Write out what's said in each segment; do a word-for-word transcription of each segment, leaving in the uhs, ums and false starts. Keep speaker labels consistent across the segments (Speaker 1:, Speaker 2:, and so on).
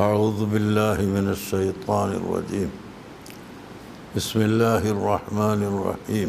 Speaker 1: أعوذ بالله من الشيطان الرجيم بسم الله الرحمن الرحيم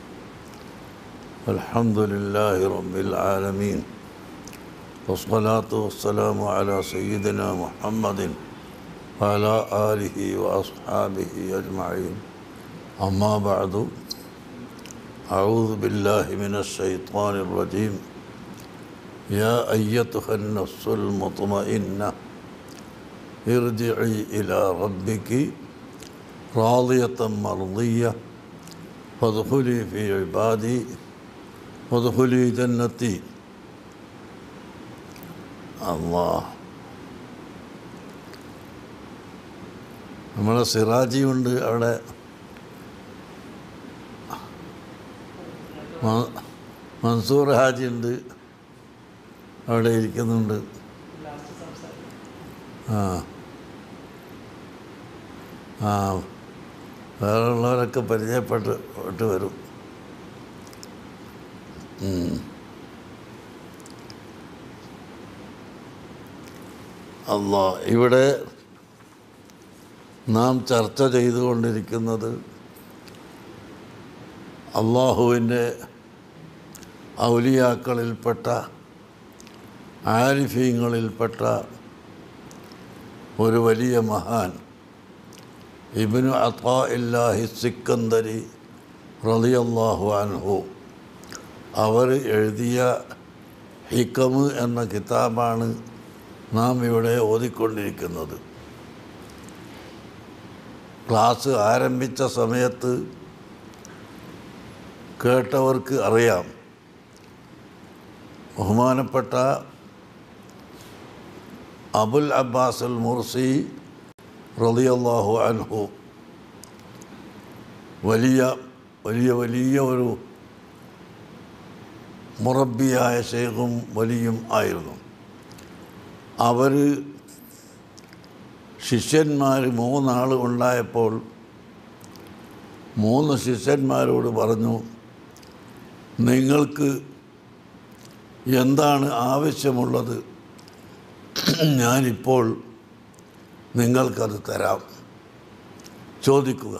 Speaker 1: الحمد لله رب العالمين والصلاة والسلام على سيدنا محمد وعلى آله وأصحابه أجمعين أما بعد أعوذ بالله من الشيطان الرجيم يا أيتها النفس المطمئنة ارجعي إلى ربك راضية مرضية فادخلي في عبادي وادخلي جنتي. അല്ലാഹ്, നമ്മളെ സിറാജി ഉണ്ട് അവിടെ, മൻസൂർ ഹാജി ഉണ്ട് അവിടെ ഇരിക്കുന്നുണ്ട്. ആ ആ വേറെയുള്ളവരൊക്കെ പരിചയപ്പെട്ട് പെട്ട് വരും. അല്ലാഹ്, ഇവിടെ നാം ചർച്ച ചെയ്തുകൊണ്ടിരിക്കുന്നത് അള്ളാഹുവിൻ്റെ ഔലിയാക്കളിൽപ്പെട്ട ആരിഫീങ്ങളിൽപ്പെട്ട ഒരു വലിയ മഹാൻ ഇബ്നു അത്താഇല്ലാഹി സിക്കന്ദരി റളിയല്ലാഹു അൻഹു അവർ എഴുതിയ ഹിക്കമ് എന്ന കിതാബാണ് നാം ഇവിടെ ഓതിക്കൊണ്ടിരിക്കുന്നത്. ക്ലാസ് ആരംഭിച്ച സമയത്ത് കേട്ടവർക്ക് അറിയാം, ബഹുമാനപ്പെട്ട അബുൽ അബ്ബാസ് അൽ മുർസി റളിയല്ലാഹു അൻഹു വലിയ വലിയ വലിയ ഒരു മുറബ്ബിയായ ശൈഖും വലിയും ആയിരുന്നു. അവർ ശിഷ്യന്മാർ മൂന്നാൾ ഉണ്ടായപ്പോൾ മൂന്ന് ശിഷ്യന്മാരോട് പറഞ്ഞു, നിങ്ങൾക്ക് എന്താണ് ആവശ്യമുള്ളത്, ഞാനിപ്പോൾ നിങ്ങൾക്കത് തരാം, ചോദിക്കുക.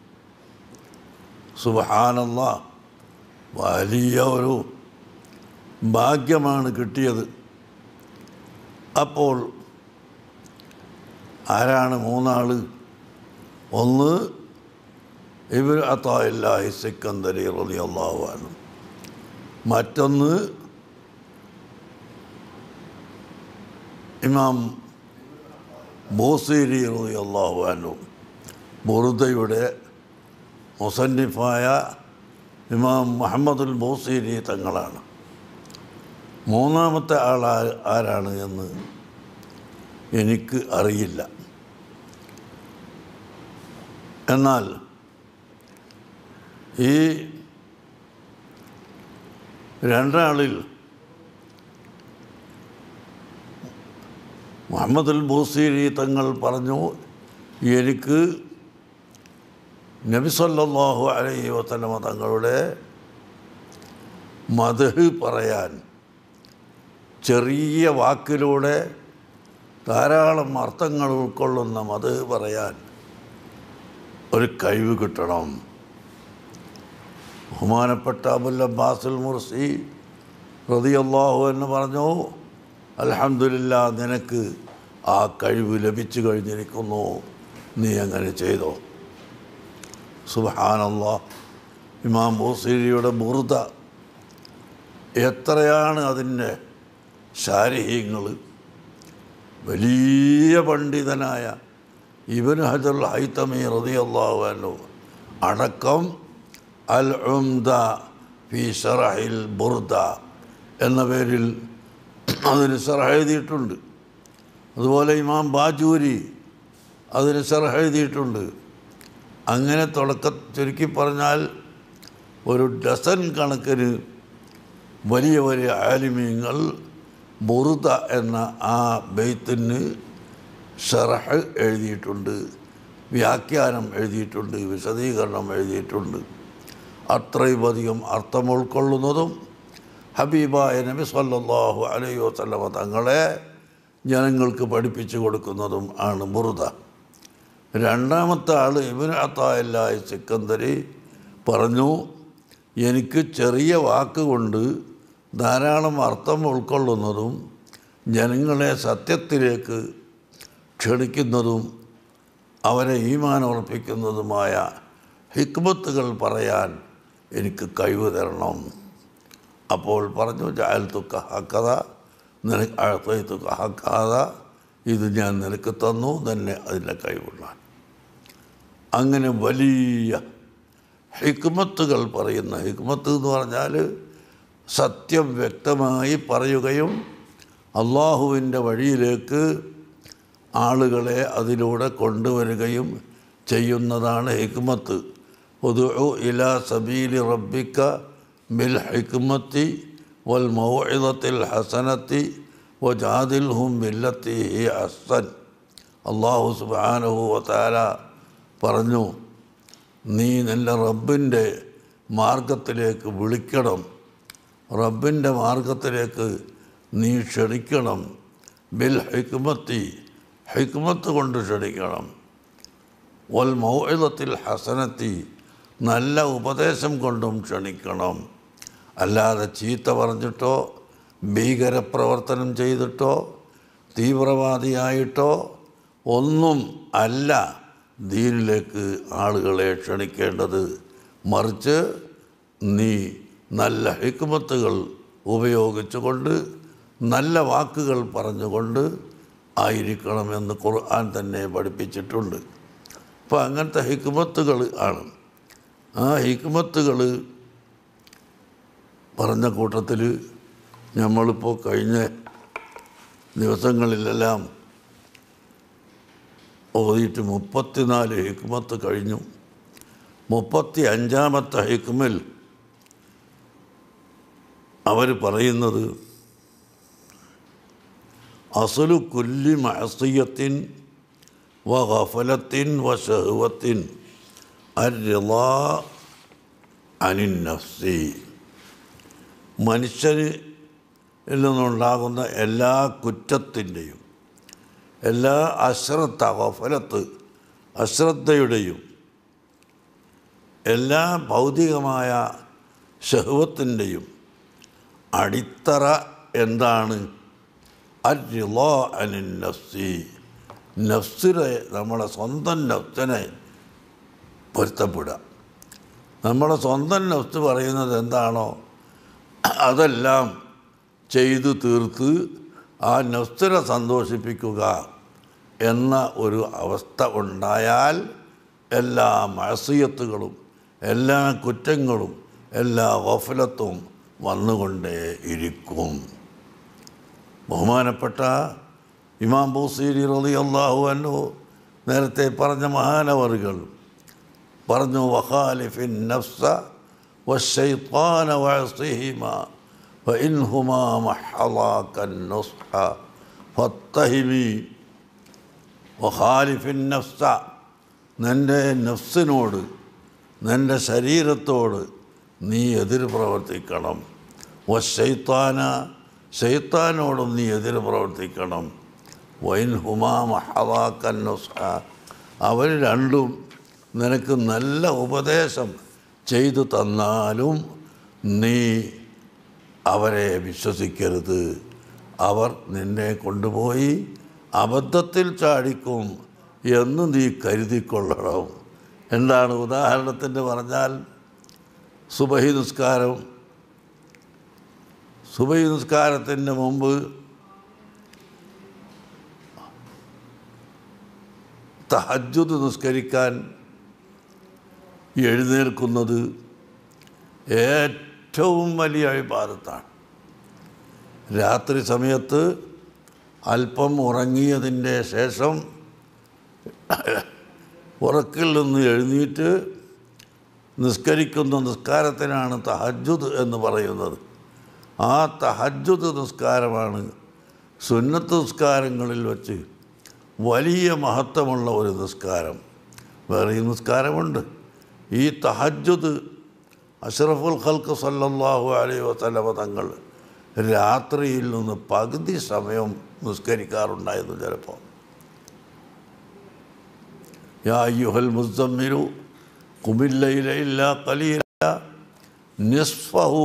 Speaker 1: സുബ്ഹാനല്ലാഹ്, വലിയ ഒരു ഭാഗ്യമാണ് കിട്ടിയത്. അപ്പോൾ ആരാണ് മൂന്നാൾ? ഒന്ന് ഇബ്നു അത്താഇല്ലാഹി സിക്കന്ദരി റളിയല്ലാഹു അൻഹു, മറ്റൊന്ന് ഇമാം ബൂസീരി റളിയല്ലാഹു അൻഹു, ബുർദയുടെ മുസന്നിഫായ ഇമാം മുഹമ്മദുൽ ബൂസീരി തങ്ങളാണ്. മൂന്നാമത്തെ ആൾ ആരാണ് എന്ന് എനിക്ക് അറിയില്ല. എന്നാൽ ഈ രണ്ടാളിൽ മുഹമ്മദുൽ ബൂസീരി തങ്ങൾ പറഞ്ഞു, എനിക്ക് നബി സല്ലല്ലാഹു അലൈഹി വസല്ലമ തങ്ങളുടെ മദ്ഹ് പറയാൻ, ചെറിയ വാക്കിലൂടെ ധാരാളം അർത്ഥങ്ങൾ ഉൾക്കൊള്ളുന്ന മദ്ഹ് പറയാൻ ഒരു കഴിവ് കിട്ടണം. ബഹുമാനപ്പെട്ട അബുൽ അബ്ബാസ് അൽ മുർസി റളിയല്ലാഹു അൻഹു പറഞ്ഞു, അൽഹംദുലില്ലാ, നിനക്ക് ആ കഴിവ് ലഭിച്ചു കഴിഞ്ഞിരിക്കുന്നു, നീ അങ്ങനെ ചെയ്തോ. സുബ്ഹാനല്ലാഹ്, ഇമാം ബൂസീരിയുടെ ബുർദ എത്രയാണ് അതിൻ്റെ ശാരീഹ്യങ്ങൾ. വലിയ പണ്ഡിതനായ ഇബ്നു ഹജറുൽ ഹൈതമി റളിയല്ലാഹു അൻഹു അടക്കം അൽ ഉംദ ഫി ശറഹിൽ ബുർദ എന്ന പേരിൽ അതിന് ശറഹ് എഴുതിയിട്ടുണ്ട്. അതുപോലെ ഇമാം ബാജൂരി അതിന് ശറഹ് എഴുതിയിട്ടുണ്ട്. അങ്ങനെ തുടക്ക ചുരുക്കി പറഞ്ഞാൽ ഒരു ഡസൻ കണക്കിന് വലിയ വലിയ ആലിമീങ്ങൾ ബുർദ എന്ന ആ ബെയ്ത്തിന് ശറഹ് എഴുതിയിട്ടുണ്ട്, വ്യാഖ്യാനം എഴുതിയിട്ടുണ്ട്, വിശദീകരണം എഴുതിയിട്ടുണ്ട്. അത്രയും അധികം അർത്ഥം ഉൾക്കൊള്ളുന്നതും ഹബീബായ നബി സല്ലല്ലാഹു അലൈഹി വസല്ലമ തങ്ങളെ ജനങ്ങൾക്ക് പഠിപ്പിച്ചു കൊടുക്കുന്നതും ആണ് ബുറുദ. രണ്ടാമത്തെ ആൾ ഇബ്നു അത്താഇല്ലാഹി സിക്കന്ദരി പറഞ്ഞു, എനിക്ക് ചെറിയ വാക്കുകൊണ്ട് ധാരാളം അർത്ഥം ഉൾക്കൊള്ളുന്നതും ജനങ്ങളെ സത്യത്തിലേക്ക് ക്ഷണിക്കുന്നതും അവരെ ഈമാൻ ഉറപ്പിക്കുന്നതുമായ ഹിക്മത്തുകൾ പറയാൻ എനിക്ക് കഴിവ് തരണം. അപ്പോൾ പറഞ്ഞു, ജഅൽതുക ഹക്കദ, നിനക്ക് അഅതൈതുക ഹക്കദ, ഇത് ഞാൻ നിനക്ക് തന്നു, തന്നെ അതിൻ്റെ കഴിവുള്ള. അങ്ങനെ വലിയ ഹിക്മത്തുകൾ പറയുന്ന, ഹിക്മത്ത് എന്ന് പറഞ്ഞാൽ സത്യം വ്യക്തമായി പറയുകയും അള്ളാഹുവിൻ്റെ വഴിയിലേക്ക് ആളുകളെ അതിലൂടെ കൊണ്ടുവരികയും ചെയ്യുന്നതാണ് ഹിക്മത്ത്. ഉദ്ഉ ഇലാ സബീലി റബ്ബിക ബിൽ ഹിക്മത്തി വൽ മൗഇദത്തിൽ ഹസനത്തി വജാദിൽഹും ബില്ലത്തി ഹിയ അഹ്സൻ. അല്ലാഹു സുബ്ഹാനഹു വ തആല പറഞ്ഞു, നീ നിൻ്റെ റബ്ബിൻ്റെ മാർഗത്തിലേക്ക് വിളിക്കണം, റബ്ബിൻ്റെ മാർഗത്തിലേക്ക് നീ ക്ഷണിക്കണം. ബിൽ ഹിക്മത്തി, ഹിക്മത്ത് കൊണ്ട് ക്ഷണിക്കണം. വൽ മൗഇദത്തിൽ ഹസനത്തി, നല്ല ഉപദേശം കൊണ്ടും ക്ഷണിക്കണം. അല്ലാതെ ചീത്ത പറഞ്ഞിട്ടോ ഭീകരപ്രവർത്തനം ചെയ്തിട്ടോ തീവ്രവാദിയായിട്ടോ ഒന്നും അല്ല ദീനിലേക്ക് ആളുകളെ ക്ഷണിക്കേണ്ടത്. മറിച്ച് നീ നല്ല ഹിക്മത്തുകൾ ഉപയോഗിച്ചുകൊണ്ട് നല്ല വാക്കുകൾ പറഞ്ഞുകൊണ്ട് ആയിരിക്കണമെന്ന് ഖുർആൻ തന്നെ പഠിപ്പിച്ചിട്ടുണ്ട്. അപ്പോൾ അങ്ങനത്തെ ഹിക്മത്തുകൾ ആണ്. ആ ഹിക്മത്തുകൾ പറഞ്ഞ കൂട്ടത്തിൽ നമ്മളിപ്പോൾ കഴിഞ്ഞ ദിവസങ്ങളിലെല്ലാം ഓതിയിട്ട് മുപ്പത്തിനാല് ഹിക്മത്ത് കഴിഞ്ഞു. മുപ്പത്തി അഞ്ചാമത്തെ ഹിക്മിൽ അവർ പറയുന്നത്, അസ്ലു കുല്ലി മഅസിയത്തിൻ വ ഗഫലത്തിൻ വ ശഹ്വത്തിൻ അർറിളാ അനിൻ നഫ്സി. മനുഷ്യനിൽ നിന്നുണ്ടാകുന്ന എല്ലാ കുറ്റത്തിൻ്റെയും എല്ലാ അശ്രദ്ധ, ഗഫലത്ത് അശ്രദ്ധയുടെയും എല്ലാ ഭൗതികമായ ശഹ്വത്തിൻ്റെയും അടിത്തറ എന്താണ്? അർറിളാ അനിൻ നഫ്സി. നഫ്സിനെ, നമ്മുടെ സ്വന്തം നഫ്സിനെ പൊരുത്തപ്പെടുക. നമ്മുടെ സ്വന്തം നഫ്സ് പറയുന്നത് എന്താണോ അതെല്ലാം ചെയ്തു തീർത്ത് ആ നഫ്സിനെ സന്തോഷിപ്പിക്കുക എന്ന ഒരു അവസ്ഥ ഉണ്ടായാൽ എല്ലാ മഅസിയത്തുകളും എല്ലാ കുറ്റങ്ങളും എല്ലാ ഗഫലത്തും വന്നുകൊണ്ടേ ഇരിക്കും. ബഹുമാനപ്പെട്ട ഇമാം ബൂസീരി റളിയല്ലാഹു അൻഹു നേരത്തെ പറഞ്ഞ മഹാനവറുകൾ പറഞ്ഞു, വഖാലിഫിൻ നഫ്സ വശൈത്താന വഅസിഹിമാ ഫഇൻഹുമാ മഹളാകൻ നുസ്ഹ ഫത്തഹിമി. വഖാലിഫിൻ നഫ്സ, നിൻ്റെ നഫ്സിനോട് നിൻ്റെ ശരീരത്തോട് നീ എതിർ പ്രവർത്തിക്കണം. വശൈത്താന, ശൈത്താനോടും നീ എതിർ പ്രവർത്തിക്കണം. വൈൻഹുമാ മഹളാകൻ നുസ്ഹ, അവർ രണ്ടും നിനക്ക് നല്ല ഉപദേശം ചെയ്തു തന്നാലും നീ അവരെ വിശ്വസിക്കരുത്. അവർ നിന്നെ കൊണ്ടുപോയി അബദ്ധത്തിൽ ചാടിക്കും എന്ന് നീ കരുതിക്കൊള്ളണം. എന്താണ് ഉദാഹരണത്തിന് പറഞ്ഞാൽ, സുബഹി നിസ്കാരം, സുബഹി നിസ്കാരത്തിൻ്റെ മുമ്പ് തഹജ്ജുദ് നിസ്കരിക്കാൻ എഴുന്നേൽക്കുന്നത് ഏറ്റവും വലിയ ഇബാദത്താണ്. രാത്രി സമയത്ത് അല്പം ഉറങ്ങിയതിൻ്റെ ശേഷം ഉറക്കിൽ നിന്ന് എഴുന്നേറ്റ് നിസ്കരിക്കുന്ന നിസ്കാരത്തിനാണ് തഹജ്ജുദ് എന്ന് പറയുന്നത്. ആ തഹജ്ജുദ് നിസ്കാരമാണ് സുന്നത്ത് നിസ്കാരങ്ങളിൽ വച്ച് വലിയ മഹത്വമുള്ള ഒരു നിസ്കാരം. വേറെയും നിസ്കാരമുണ്ട്. ഈ തഹജ്ജുദ് അഷ്റഫുൽ ഖൽഖ് സല്ലല്ലാഹു അലൈഹി വസല്ലമ തങ്ങൾ രാത്രിയിൽ നിന്ന് പകുതി സമയം നിസ്കരിക്കാറുണ്ടായിരുന്നു. ചിലപ്പോൾ യാ അയ്യുഹൽ മുസ്സമ്മിലു ഖുമിൽ ലൈല ഇല്ലാ ഖലീല നിസ്ഫഹു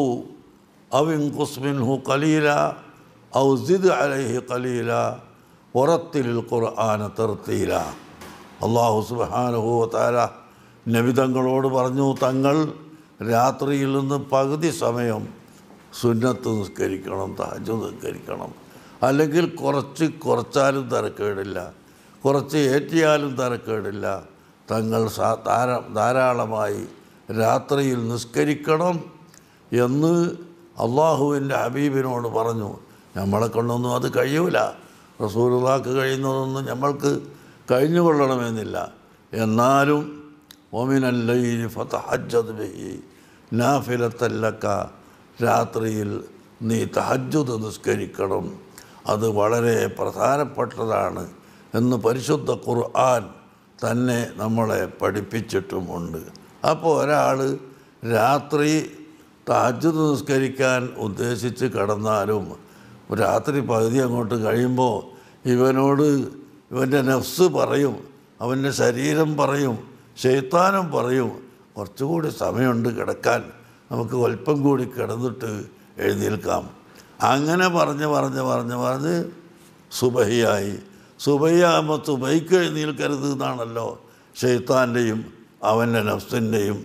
Speaker 1: ഔ ഇൻഖുസ് മിൻഹു ഖലീല ഔ സിദ് അലൈഹി ഖലീല വറത്തിലിൽ ഖുർആന തർത്തീല. അല്ലാഹു സുബ്ഹാനഹു വ തആല നബി തങ്ങളോട് പറഞ്ഞു, തങ്ങൾ രാത്രിയിൽ നിന്ന് പകുതി സമയം സുന്നത്ത് നിസ്കരിക്കണം, തഹജ്ജുദ് നിസ്കരിക്കണം. അല്ലെങ്കിൽ കുറച്ച് കുറച്ചാലും തരക്കേടില്ല, കുറച്ച് ഏറ്റിയാലും തരക്കേടില്ല. തങ്ങൾ ധാരാ ധാരാളമായി രാത്രിയിൽ നിസ്കരിക്കണം എന്ന് അള്ളാഹുവിൻ്റെ ഹബീബിനോട് പറഞ്ഞു. നമ്മളെ കൊണ്ടൊന്നും അത് കഴിയൂല, റസൂലുള്ളാഹിക്ക് കഴിയുന്നതൊന്നും നമ്മൾക്ക് കഴിഞ്ഞുകൊള്ളണമെന്നില്ല. എന്നാലും വമിനൽ ലൈലി ഫതഹജ്ജദ് ബിഹി നാഫിലത്തൻ ലക, രാത്രിയിൽ നീ തഹജ്ജുദ് നിസ്കരിക്കണം, അത് വളരെ പ്രധാനപ്പെട്ടതാണ് എന്ന് പരിശുദ്ധ ഖുർആൻ തന്നെ നമ്മളെ പഠിപ്പിച്ചിട്ടുമുണ്ട്. അപ്പോൾ ഒരാൾ രാത്രി തഹജ്ജുദ് നിസ്കരിക്കാൻ ഉദ്ദേശിച്ച് കിടന്നാലും രാത്രി പകുതി അങ്ങോട്ട് കഴിയുമ്പോൾ ഇവനോട് ഇവൻ്റെ നഫ്സ് പറയും, അവൻ്റെ ശരീരം പറയും, ശൈത്താനും പറയും, കുറച്ചുകൂടി സമയമുണ്ട് കിടക്കാൻ, നമുക്ക് അല്പം കൂടി കിടന്നിട്ട് എഴുന്നേൽക്കാം. അങ്ങനെ പറഞ്ഞ് പറഞ്ഞ് പറഞ്ഞ് പറഞ്ഞ് സുബഹിയായി. സുബഹിയാകുമ്പോൾ സുബഹിക്ക് എഴുന്നേൽക്കരുത് എന്നാണല്ലോ ശൈത്താൻ്റെയും അവൻ്റെ നഫ്സിൻ്റെയും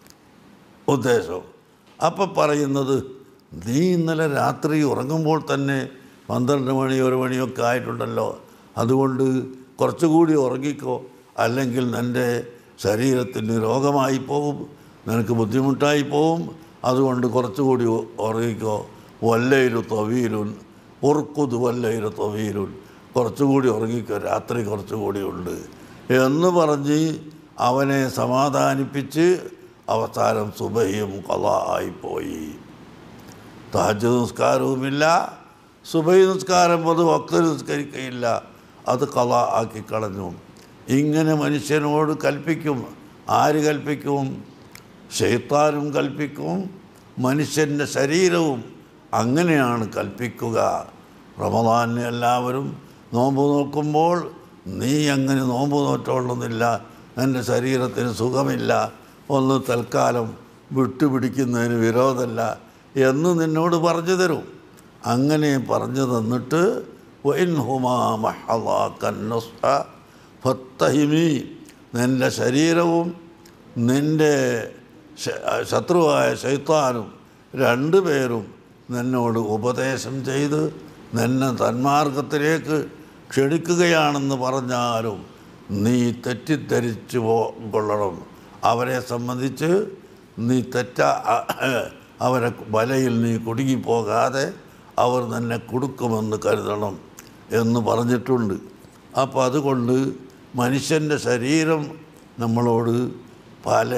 Speaker 1: ഉദ്ദേശം. അപ്പം പറയുന്നത്, നീ ഇന്നലെ രാത്രി ഉറങ്ങുമ്പോൾ തന്നെ പന്ത്രണ്ട് മണി ഒരു മണിയൊക്കെ ആയിട്ടുണ്ടല്ലോ, അതുകൊണ്ട് കുറച്ചുകൂടി ഉറങ്ങിക്കോ, അല്ലെങ്കിൽ നിൻ്റെ ശരീരത്തിന് രോഗമായി പോവും, നിനക്ക് ബുദ്ധിമുട്ടായി പോവും, അതുകൊണ്ട് കുറച്ചുകൂടി ഉറങ്ങിക്കോ. വല്ലയിലു തൊവീലുൻ ഉർക്കുത് വല്ലയിലു തൊവീലുൻ, കുറച്ചുകൂടി ഉറങ്ങിക്കോ, രാത്രി കുറച്ചുകൂടി ഉണ്ട് എന്ന് പറഞ്ഞ് അവനെ സമാധാനിപ്പിച്ച് അവസാനം സുബഹിയും ഖളാ ആയിപ്പോയി. തഹജ്ജുദ് നിസ്കാരവുമില്ല, സുബഹി നിസ്കാരം പൊതു വക്തിൽ നിസ്കരിക്കുകയില്ല, അത് ഖളാ ആക്കി കളഞ്ഞു. ഇങ്ങനെ മനുഷ്യനോട് കൽപ്പിക്കും. ആര് കൽപ്പിക്കും? ശൈത്താനും കൽപ്പിക്കും, മനുഷ്യൻ്റെ ശരീരവും അങ്ങനെയാണ് കൽപ്പിക്കുക. റമദാനിന് എല്ലാവരും നോമ്പ് നോക്കുമ്പോൾ നീ അങ്ങനെ നോമ്പ് നോറ്റോളുന്നില്ല, എൻ്റെ ശരീരത്തിന് സുഖമില്ല, ഒന്ന് തൽക്കാലം വിട്ടുപിടിക്കുന്നതിന് വിരോധമല്ല എന്ന് നിന്നോട് പറഞ്ഞു തരും. അങ്ങനെ പറഞ്ഞു തന്നിട്ട് ഫത്തഹിമി, നിൻ്റെ ശരീരവും നിൻ്റെ ശത്രുവായ ശൈത്താനും രണ്ടുപേരും നിന്നോട് ഉപദേശം ചെയ്ത് നിന്നെ തന്മാർഗത്തിലേക്ക് ക്ഷണിക്കുകയാണെന്ന് പറഞ്ഞാലും നീ തെറ്റിദ്ധരിച്ചു കൊള്ളണം. അവരെ സംബന്ധിച്ച് നീ തെറ്റാ അവരെ വലയിൽ നീ കുടുങ്ങിപ്പോകാതെ അവർ നിന്നെ കൊടുക്കുമെന്ന് കരുതണം എന്ന് പറഞ്ഞിട്ടുണ്ട്. അപ്പോൾ അതുകൊണ്ട് മനുഷ്യൻ്റെ ശരീരം നമ്മളോട് പല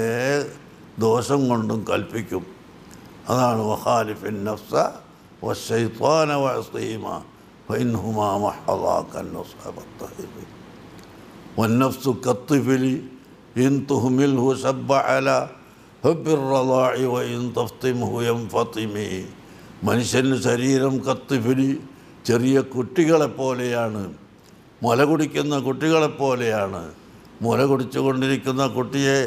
Speaker 1: ദോഷം കൊണ്ടും കൽപ്പിക്കും. അതാണ് വഖാലിഫിൻ നഫ്സ വശൈത്വാന വഅസ്തീമ ഫഇൻഹുമാ മഹളാകൻ നസ്ഹബത്തഹിബി വന്നഫ്സു കത്തിഫിലി ഇൻ തുഹ്മിൽഹു ശബ്ബ അലാ ഹബ്ബിർ റളാഇ വഇൻ തഫ്തിംഹു യൻഫതിമി. മനുഷ്യൻ്റെ ശരീരം കത്തിഫിലി, ചെറിയ കുട്ടികളെപ്പോലെയാണ്, മുല കുടിക്കുന്ന കുട്ടികളെപ്പോലെയാണ്. മുല കുടിച്ചുകൊണ്ടിരിക്കുന്ന കുട്ടിയെ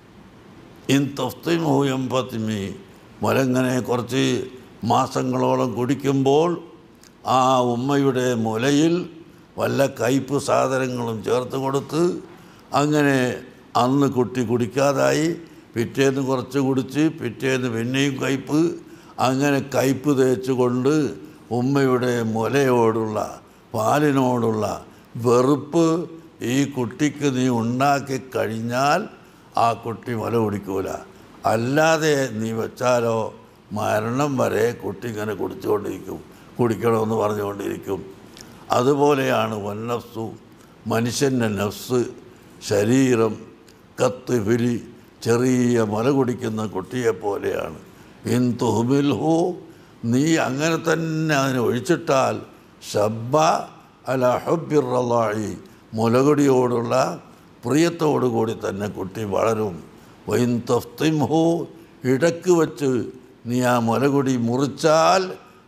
Speaker 1: ഇൻ തഫ്തിംഹു യൻഫതിമി, മുലങ്ങനെ കുറച്ച് മാസങ്ങളോളം കുടിക്കുമ്പോൾ ആ ഉമ്മയുടെ മുലയിൽ വല്ല കയ്പ് സാധനങ്ങളും ചേർത്ത് കൊടുത്ത് അങ്ങനെ അന്ന് കുട്ടി കുടിക്കാതായി, പിറ്റേന്ന് കുറച്ച് കുടിച്ച് പിറ്റേന്ന് പിന്നെയും കയ്പ്, അങ്ങനെ കയ്പ് തേച്ചുകൊണ്ട് ഉമ്മയുടെ മുലയോടുള്ള പാലിനോടുള്ള വെറുപ്പ് ഈ കുട്ടിക്ക് നീ ഉണ്ടാക്കി കഴിഞ്ഞാൽ ആ കുട്ടി മുല കുടിക്കൂല. അല്ലാതെ നീ വെച്ചാലോ മരണം വരെ കുട്ടി ഇങ്ങനെ കുടിച്ചുകൊണ്ടിരിക്കും, കുടിക്കണമെന്ന് പറഞ്ഞുകൊണ്ടിരിക്കും. അതുപോലെയാണ് വന്നഫ്സു, മനുഷ്യൻ്റെ നഫ്സ്, ശരീരം കത്തിഫിലി, ചെറിയ മുല കുടിക്കുന്ന കുട്ടിയെപ്പോലെയാണ്. ഇൻ തുഹ്മിൽഹു, നീ അങ്ങനെ തന്നെ അതിനെ ഒഴിച്ചിട്ടാൽ ശബ്ബ അല ഹബ്ബിർ റളാഇ, മുലകുടിയോടുള്ള പ്രിയത്തോടു കൂടി തന്നെ കുട്ടി വളരും. വൈൻ തഫ്തിംഹു, ഇടക്ക് വച്ച് നീ ആ മുലകുടി മുറിച്ചാൽ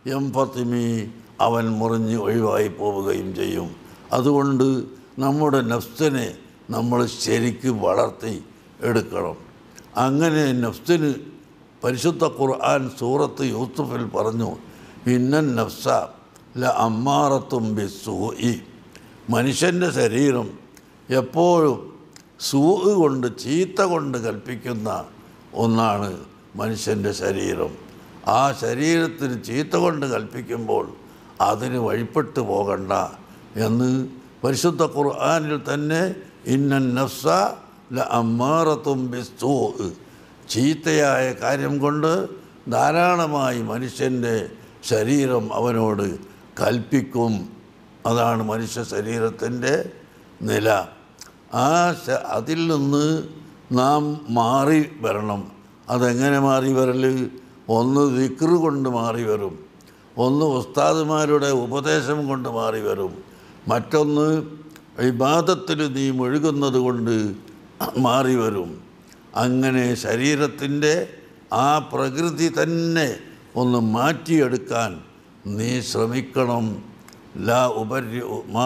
Speaker 1: യംഫത്തിമി അവൻ മുറിഞ്ഞ് ഒഴിവായി പോവുകയും ചെയ്യും. അതുകൊണ്ട് നമ്മുടെ നഫ്സിനെ നമ്മൾ ശരിക്ക് വളർത്തി എടുക്കണം. അങ്ങനെ നഫ്സിന് പരിശുദ്ധ ഖുർആൻ സൂറത്ത് യൂസുഫിൽ പറഞ്ഞു, ഇന്നൻ നഫ്സ ല അമ്മാറത്തും ബിസ്സൂഇ, മനുഷ്യൻ്റെ ശരീരം എപ്പോഴും സൂഅ് കൊണ്ട് ചീത്ത കൊണ്ട് കൽപ്പിക്കുന്ന ഒന്നാണ് മനുഷ്യൻ്റെ ശരീരം. ആ ശരീരത്തിന് ചീത്ത കൊണ്ട് കൽപ്പിക്കുമ്പോൾ അതിന് വഴിപ്പെട്ടു പോകണ്ട എന്ന് പരിശുദ്ധ ഖുർആനിൽ തന്നെ ഇന്നൻ നഫ്സ ല അമ്മാറത്തും ബിസ്സൂഇ, ചീത്തയായ കാര്യം കൊണ്ട് ധാരാളമായി മനുഷ്യൻ്റെ ശരീരം അവനോട് കൽപ്പിക്കും. അതാണ് മനുഷ്യ ശരീരത്തിൻ്റെ നില. ആ അതിൽ നിന്ന് നാം മാറി വരണം. അതെങ്ങനെ മാറി വരൽ? ഒന്ന് ദിക്റ് കൊണ്ട് മാറി വരും, ഒന്ന് ഉസ്താദുമാരുടെ ഉപദേശം കൊണ്ട് മാറി വരും, മറ്റൊന്ന് ഇബാദത്തിൽ നീ മുഴുകുന്നത് കൊണ്ട് മാറി വരും. അങ്ങനെ ശരീരത്തിൻ്റെ ആ പ്രകൃതി തന്നെ ഒന്ന് മാറ്റിയെടുക്കാൻ നീ ശ്രമിക്കണം. ലാ ഉബര്യു മാ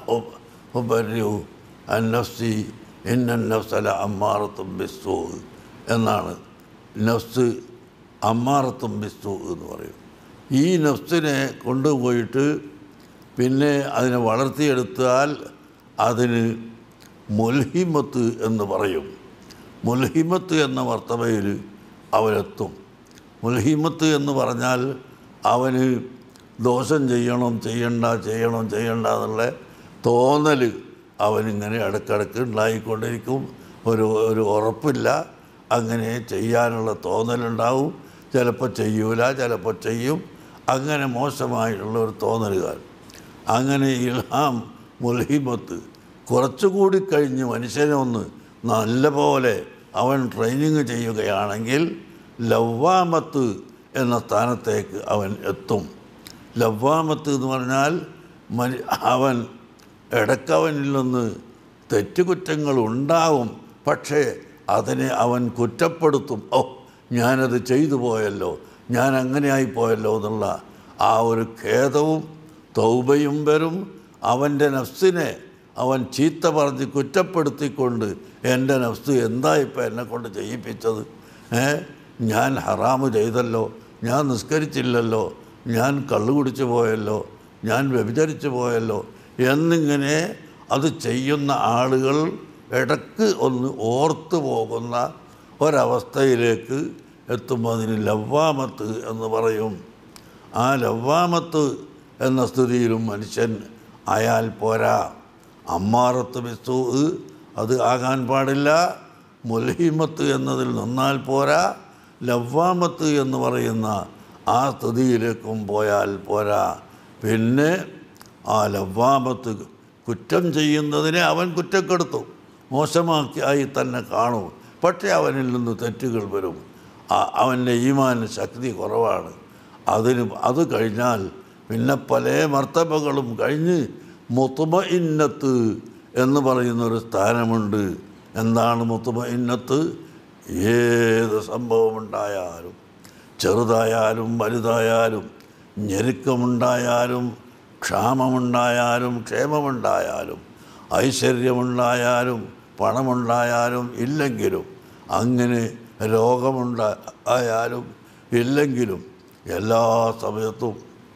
Speaker 1: ഉബര്യു അന്നഫ്സി ഇന്നൻ നഫ്സ ല അമ്മാറത്തും ബിസ്സൂഇ എന്നാണ്. നഫ്സ് അമ്മാറത്തും ബിസ്സൂഇ എന്ന് പറയും. ഈ നഫ്സിനെ കൊണ്ടുപോയിട്ട് പിന്നെ അതിനെ വളർത്തിയെടുത്താൽ അതിന് മുൽഹിമത്ത് എന്ന് പറയും. മുൽഹിമത്ത് എന്ന മർത്തബയിൽ അവനെത്തും. മുൽഹിമത്ത് എന്ന് പറഞ്ഞാൽ അവന് ദോഷം ചെയ്യണം ചെയ്യണ്ട ചെയ്യണം ചെയ്യണ്ട എന്നുള്ള തോന്നൽ അവനിങ്ങനെ ഇടയ്ക്കിടയ്ക്ക് ഉണ്ടായിക്കൊണ്ടിരിക്കും. ഒരു ഒരു ഉറപ്പില്ല, അങ്ങനെ ചെയ്യാനുള്ള തോന്നലുണ്ടാവും. ചിലപ്പോൾ ചെയ്യൂല, ചിലപ്പോൾ ചെയ്യും. അങ്ങനെ മോശമായിട്ടുള്ള ഒരു തോന്നലുകാർ. അങ്ങനെ ഇൽഹാം മുൽഹിമത്ത് കുറച്ചുകൂടി കഴിഞ്ഞ് മനുഷ്യനെ ഒന്ന് നല്ല പോലെ അവൻ ട്രെയിനിങ് ചെയ്യുകയാണെങ്കിൽ ലവ്വാമത്ത് എന്ന സ്ഥാനത്തേക്ക് അവൻ എത്തും. ലവ്വാമത്ത് എന്ന് പറഞ്ഞാൽ മനി അവൻ ഇടയ്ക്കവനിൽ നിന്ന് തെറ്റുകുറ്റങ്ങൾ ഉണ്ടാവും, പക്ഷേ അതിനെ അവൻ കുറ്റപ്പെടുത്തും. ഓ, ഞാനത് ചെയ്തു പോയല്ലോ, ഞാൻ അങ്ങനെ ആയിപ്പോയല്ലോ എന്നുള്ള ആ ഒരു ഖേദവും തൗബയും വരും. അവൻ്റെ നഫ്സിനെ അവൻ ചീത്ത പറഞ്ഞ് കുറ്റപ്പെടുത്തിക്കൊണ്ട്, എൻ്റെ നഫ്സ് എന്താ ഇപ്പം എന്നെക്കൊണ്ട് ചെയ്യിപ്പിച്ചത്, ഏ ഞാൻ ഹറാമ് ചെയ്തല്ലോ, ഞാൻ നിസ്കരിച്ചില്ലല്ലോ, ഞാൻ കള്ളു കുടിച്ചു പോയല്ലോ, ഞാൻ വ്യഭിചരിച്ചു പോയല്ലോ എന്നിങ്ങനെ അത് ചെയ്യുന്ന ആളുകൾ ഇടയ്ക്ക് ഒന്ന് ഓർത്തു പോകുന്ന ഒരവസ്ഥയിലേക്ക് എത്തുമ്പോൾ അതിന് ലവ്വാമത്ത് എന്ന് പറയും. ആ ലവ്വാമത്ത് എന്ന സ്ഥിതിയിലും മനുഷ്യൻ ആയാൽ പോരാ. അമ്മാറത്ത് ബിസ്സൂഇ അത് ആകാൻ പാടില്ല. മുൽഹിമത്ത് എന്നതിൽ നിന്നാൽ പോരാ. ലവ്വാമത്ത് എന്ന് പറയുന്ന ആ സ്ഥിതിയിലേക്കും പോയാൽ പോരാ. പിന്നെ ആ ലവ്വാമത്ത് കുറ്റം ചെയ്യുന്നതിനെ അവൻ കുറ്റപ്പെടുത്തും, മോശമാക്കി ആയി തന്നെ കാണും. പക്ഷേ അവനിൽ നിന്ന് തെറ്റുകൾ വരും. അവൻ്റെ ഈമാൻ ശക്തി കുറവാണ്. അതിന് അത് കഴിഞ്ഞാൽ പിന്നെ പല മർത്തബകളും കഴിഞ്ഞ് മുത്മഇന്നത്ത് എന്ന് പറയുന്നൊരു സ്ഥാനമുണ്ട്. എന്താണ് മുത്മഇന്നത്ത്? ഏത് സംഭവമുണ്ടായാലും, ചെറുതായാലും വലുതായാലും, ഞെരുക്കമുണ്ടായാലും ക്ഷാമമുണ്ടായാലും ക്ഷേമമുണ്ടായാലും, ഐശ്വര്യമുണ്ടായാലും പണമുണ്ടായാലും ഇല്ലെങ്കിലും, അങ്ങനെ രോഗമുണ്ടായാലും ഇല്ലെങ്കിലും, എല്ലാ സമയത്തും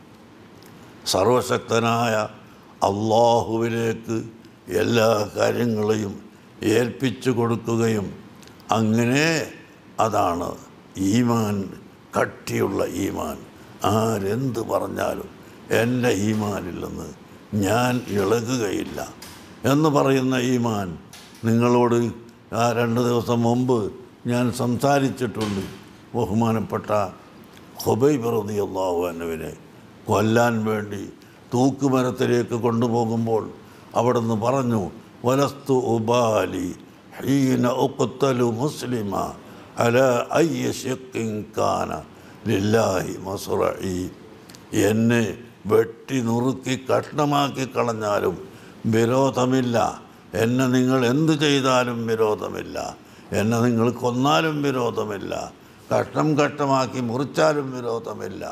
Speaker 1: സർവശക്തനായ അള്ളാഹുവിലേക്ക് എല്ലാ കാര്യങ്ങളെയും ഏൽപ്പിച്ചു കൊടുക്കുകയും, അങ്ങനെ അതാണ് ഈമാൻ, കട്ടിയുള്ള ഈമാൻ. ആരെന്ത് പറഞ്ഞാലും എൻ്റെ ഈമാനിൽ നിന്ന് ഞാൻ ഇളകുകയില്ല എന്ന് പറയുന്ന ഈമാൻ. നിങ്ങളോട് ആ രണ്ട് ദിവസം മുമ്പ് ഞാൻ സംസാരിച്ചിട്ടുണ്ട്. ബഹുമാനപ്പെട്ട ഖുബൈബ് റളിയല്ലാഹു അൻഹുവിനെ കൊല്ലാൻ വേണ്ടി തൂക്കുമരത്തിലേക്ക് കൊണ്ടുപോകുമ്പോൾ അവിടുന്ന് പറഞ്ഞു, വലസ്തു ഉബാലി ഹീന ഉഖ്തലു മുസ്ലിമ അലാ അയ്യ ശഖ്ഖിൻ കാന ലില്ലാഹി മസ്റഈ. എന്നെ വെട്ടി നുറുക്കി കഷ്ണമാക്കി കളഞ്ഞാലും വിരോധമില്ല, എന്നെ നിങ്ങൾ എന്ത് ചെയ്താലും വിരോധമില്ല, എന്നെ നിങ്ങൾ കൊന്നാലും വിരോധമില്ല, കഷ്ണം കഷ്ണമാക്കി മുറിച്ചാലും വിരോധമില്ല.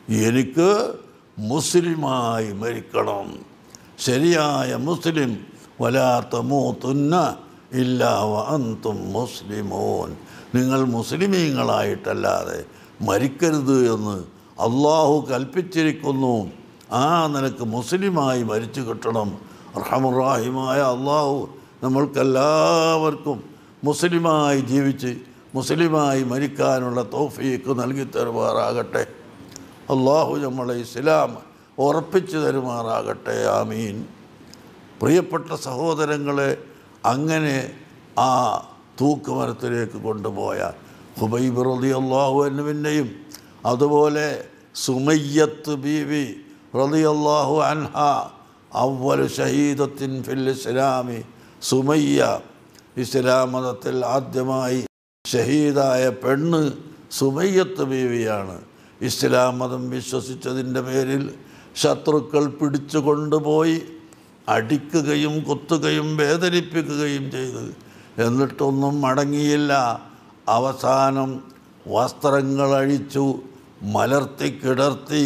Speaker 1: എനിക്ക് മുസ്ലിമായി മരിക്കണം, ശരിയായ മുസ്ലിം. വലാ തമൂതുന്ന ഇല്ലാ വഅൻതും മുസ്ലിമൂൻ, നിങ്ങൾ മുസ്ലിമീങ്ങളായിട്ടല്ലാതെ മരിക്കരുത് എന്ന് അള്ളാഹു കൽപ്പിച്ചിരിക്കുന്നു. ആ നിനക്ക് മുസ്ലിമായി മരിച്ചു കിട്ടണം. റഹ്മാനുറഹീമായ അള്ളാഹു നമ്മൾക്കെല്ലാവർക്കും മുസ്ലിമായി ജീവിച്ച് മുസ്ലിമായി മരിക്കാനുള്ള തൗഫീക്ക് നൽകി തരുമാറാകട്ടെ. അള്ളാഹു നമ്മളെ ഇസ്ലാം ഉറപ്പിച്ചു തരുമാറാകട്ടെ. ആമീൻ. പ്രിയപ്പെട്ട സഹോദരങ്ങളെ, അങ്ങനെ ആ തൂക്കുമരത്തിലേക്ക് കൊണ്ടുപോയ ഖുബൈബ് റളിയല്ലാഹു അൻഹുവിനെയും അതുപോലെ സുമയ്യത്ത് ബീവി റളിയല്ലാഹു അൻഹ, അവ്വലു ഷഹീദത്തിൻ ഫിൽ ഇസ്ലാമി സുമയ്യ, ഇസ്ലാം മതത്തിൽ ആദ്യമായി ഷഹീദായ പെണ്ണ് സുമയ്യത്ത് ബീവിയാണ്. ഇസ്ലാം മതം വിശ്വസിച്ചതിൻ്റെ പേരിൽ ശത്രുക്കൾ പിടിച്ചു കൊണ്ടുപോയി അടിക്കുകയും കുത്തുകയും വേദനിപ്പിക്കുകയും ചെയ്ത് എന്നിട്ടൊന്നും മടങ്ങിയില്ല. അവസാനം വസ്ത്രങ്ങൾ അഴിച്ചു മലർത്തി കിടർത്തി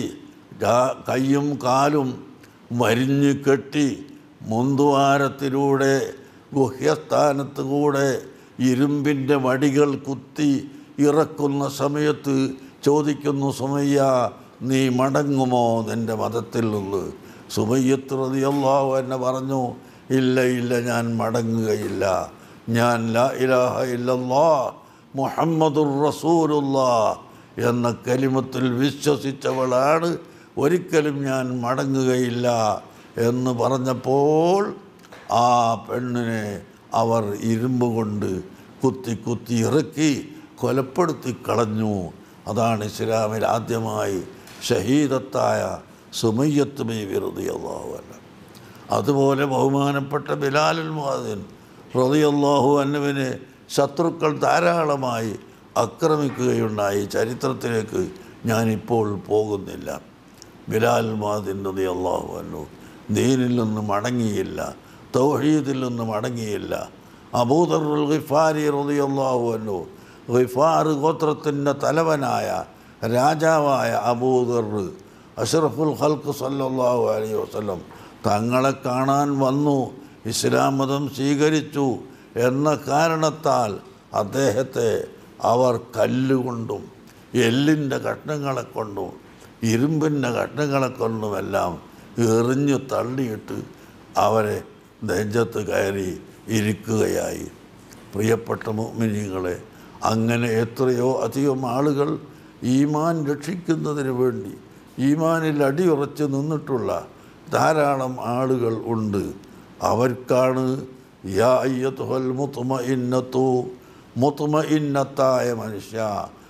Speaker 1: കയ്യും കാലും വരിഞ്ഞു കെട്ടി മുന്തുവാരത്തിലൂടെ ഗുഹ്യസ്ഥാനത്ത് കൂടെ ഇരുമ്പിൻ്റെ വടികൾ കുത്തി ഇറക്കുന്ന സമയത്ത് ചോദിക്കുന്നു, സുമയ്യ നീ മടങ്ങുമോ നിൻ്റെ മതത്തിൽ നിന്ന്? സുമയ്യത്ത് റളിയല്ലാഹു അൻഹ പറഞ്ഞു, ഇല്ല ഇല്ല, ഞാൻ മടങ്ങുകയില്ല. ഞാൻ ലാ ഇലാഹ ഇല്ലല്ലാഹ് മുഹമ്മദുർ റസൂലുള്ളാഹ് എന്ന കലിമത്തിൽ വിശ്വസിച്ചവളാണ്, ഒരിക്കലും ഞാൻ മടങ്ങുകയില്ല എന്ന് പറഞ്ഞപ്പോൾ ആ പെണ്ണിനെ അവർ ഇരുമ്പ് കൊണ്ട് കുത്തി കുത്തി ഇറക്കി കൊലപ്പെടുത്തി കളഞ്ഞു. അതാണ് ഇസ്ലാമിൽ ആദ്യമായി ഷഹീദത്തായ സുമയ്യത്ത് ബീവി റളിയല്ലാഹു അൻഹ. അതുപോലെ ബഹുമാനപ്പെട്ട ബിലാലുൽ മുഅദ്ദിൻ റളിയല്ലാഹു അൻഹുവിനെ ശത്രുക്കൾ ധാരാളമായി ആക്രമിക്കുകയുണ്ടായി. ചരിത്രത്തിലേക്ക് ഞാനിപ്പോൾ പോകുന്നില്ല. ബിലാൽ മുഅദ്ദിൻ റളിയല്ലാഹു അൻഹു ദീനിൽ നിന്ന് മടങ്ങിയില്ല, തൗഹീദിൽ നിന്ന് മടങ്ങിയില്ല. അബൂദറുൽ ഗിഫാരി റളിയല്ലാഹു അൻഹു, ഗിഫാർ ഗോത്രത്തിൻ്റെ തലവനായ രാജാവായ അബൂദർ, അഷ്റഫുൽ ഖൽഖ് സല്ലല്ലാഹു അലൈഹി വസല്ലം തങ്ങളെ കാണാൻ വന്നു, ഇസ്ലാം മതം സ്വീകരിച്ചു എന്ന കാരണത്താൽ അദ്ദേഹത്തെ അവർ കല്ലുകൊണ്ടും എല്ലിൻ്റെ കഷ്ണങ്ങളെ കൊണ്ടും ഇരുമ്പിൻ്റെ കഷ്ണങ്ങളെ കൊണ്ടുമെല്ലാം എറിഞ്ഞു തള്ളിയിട്ട് അവരെ നെഞ്ചത്ത് കയറി ഇരിക്കുകയായി. പ്രിയപ്പെട്ട മുഅ്മിനീങ്ങളെ, അങ്ങനെ എത്രയോ അധികം ആളുകൾ ഈമാൻ രക്ഷിക്കുന്നതിന് വേണ്ടി ഈമാനിൽ അടിയുറച്ച് നിന്നിട്ടുള്ള ധാരാളം ആളുകൾ ഉണ്ട്. അവർക്കാണ് യാ അയ്യത്തുഹൽ മുത്മഇന്നത്തു, മുത്മഇന്നത്തായ മനുഷ്യ,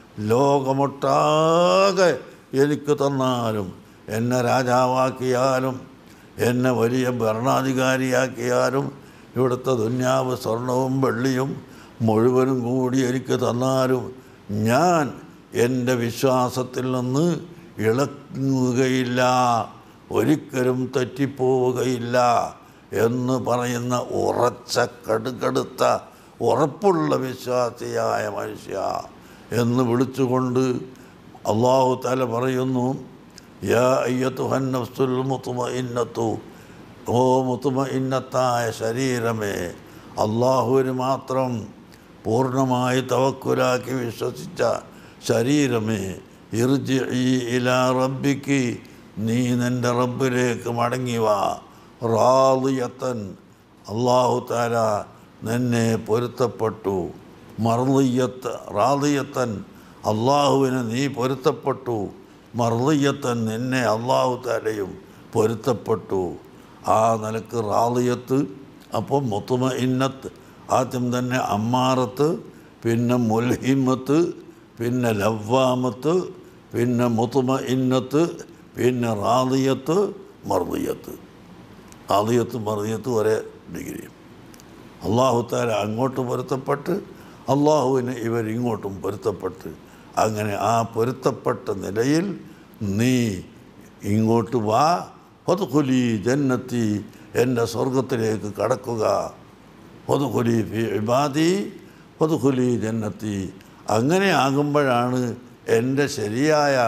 Speaker 1: ലോകമൊട്ടാകെ എനിക്ക് തന്നാലും, എന്നെ രാജാവാക്കിയാലും, എന്നെ വലിയ ഭരണാധികാരിയാക്കിയാലും, ഇവിടുത്തെ ദുന്യാവ് സ്വർണവും വെള്ളിയും മുഴുവനും കൂടി എനിക്ക് തന്നാലും ഞാൻ എൻ്റെ വിശ്വാസത്തിൽ നിന്ന് ഇളകുകയില്ല, ഒരിക്കലും തെറ്റിപ്പോവുകയില്ല എന്ന് പറയുന്ന ഉറച്ച കടുകടുത്ത ഉറപ്പുള്ള വിശ്വാസിയായ മനുഷ്യ എന്ന് വിളിച്ചുകൊണ്ട് അല്ലാഹു തആല പറയുന്നു, യാ അയ്യത്തുഹൻ നഫ്സുൽ മുത്മഇന്നത്തു, ഓ മുത്മഇന്നത്തായ ശരീരമേ, അള്ളാഹുവിന് മാത്രം പൂർണ്ണമായി തവക്കുലാക്കി വിശ്വസിച്ച ശരീരമേ, ഇർജിഇ ഇലാ റബ്ബിക്ക്, നീ നിൻ്റെ റബ്ബിലേക്ക് മടങ്ങി വാ. റാളിയത്തൻ, അള്ളാഹു തആല നിന്നെ പൊരുത്തപ്പെട്ടു. മർളിയത്ത്, റാളിയത്തൻ, അള്ളാഹുവിന് നീ പൊരുത്തപ്പെട്ടു. മർളിയത്തൻ, നിന്നെ അള്ളാഹു തആലയും പൊരുത്തപ്പെട്ടു. ആ നിലക്ക് റാളിയത്ത്. അപ്പം മുത്മഇന്നത്ത് ആദ്യം തന്നെ അമ്മാറത്ത്, പിന്നെ മുൽഹിമത്ത്, പിന്നെ ലവ്വാമത്ത്, പിന്നെ മുത്മഇന്നത്ത്, പിന്നെ റാളിയത്ത്, മർദിയത്ത്. റാളിയത്ത് മർദിയത്ത് ഒരേ ഡിഗ്രി. അള്ളാഹു തആല അങ്ങോട്ട് പൊരുത്തപ്പെട്ട് അള്ളാഹുവിന് ഇവരിങ്ങോട്ടും പൊരുത്തപ്പെട്ട്, അങ്ങനെ ആ പൊരുത്തപ്പെട്ട നിലയിൽ നീ ഇങ്ങോട്ട് വാ. ഫദ്ഖുലി ജന്നത്തി, എൻ്റെ സ്വർഗത്തിലേക്ക് കടക്കുക. ഫദ്ഖുലി ഫി ഇബാദി ഫദ്ഖുലി ജന്നത്തി. അങ്ങനെ ആകുമ്പോഴാണ് എൻ്റെ ശരിയായ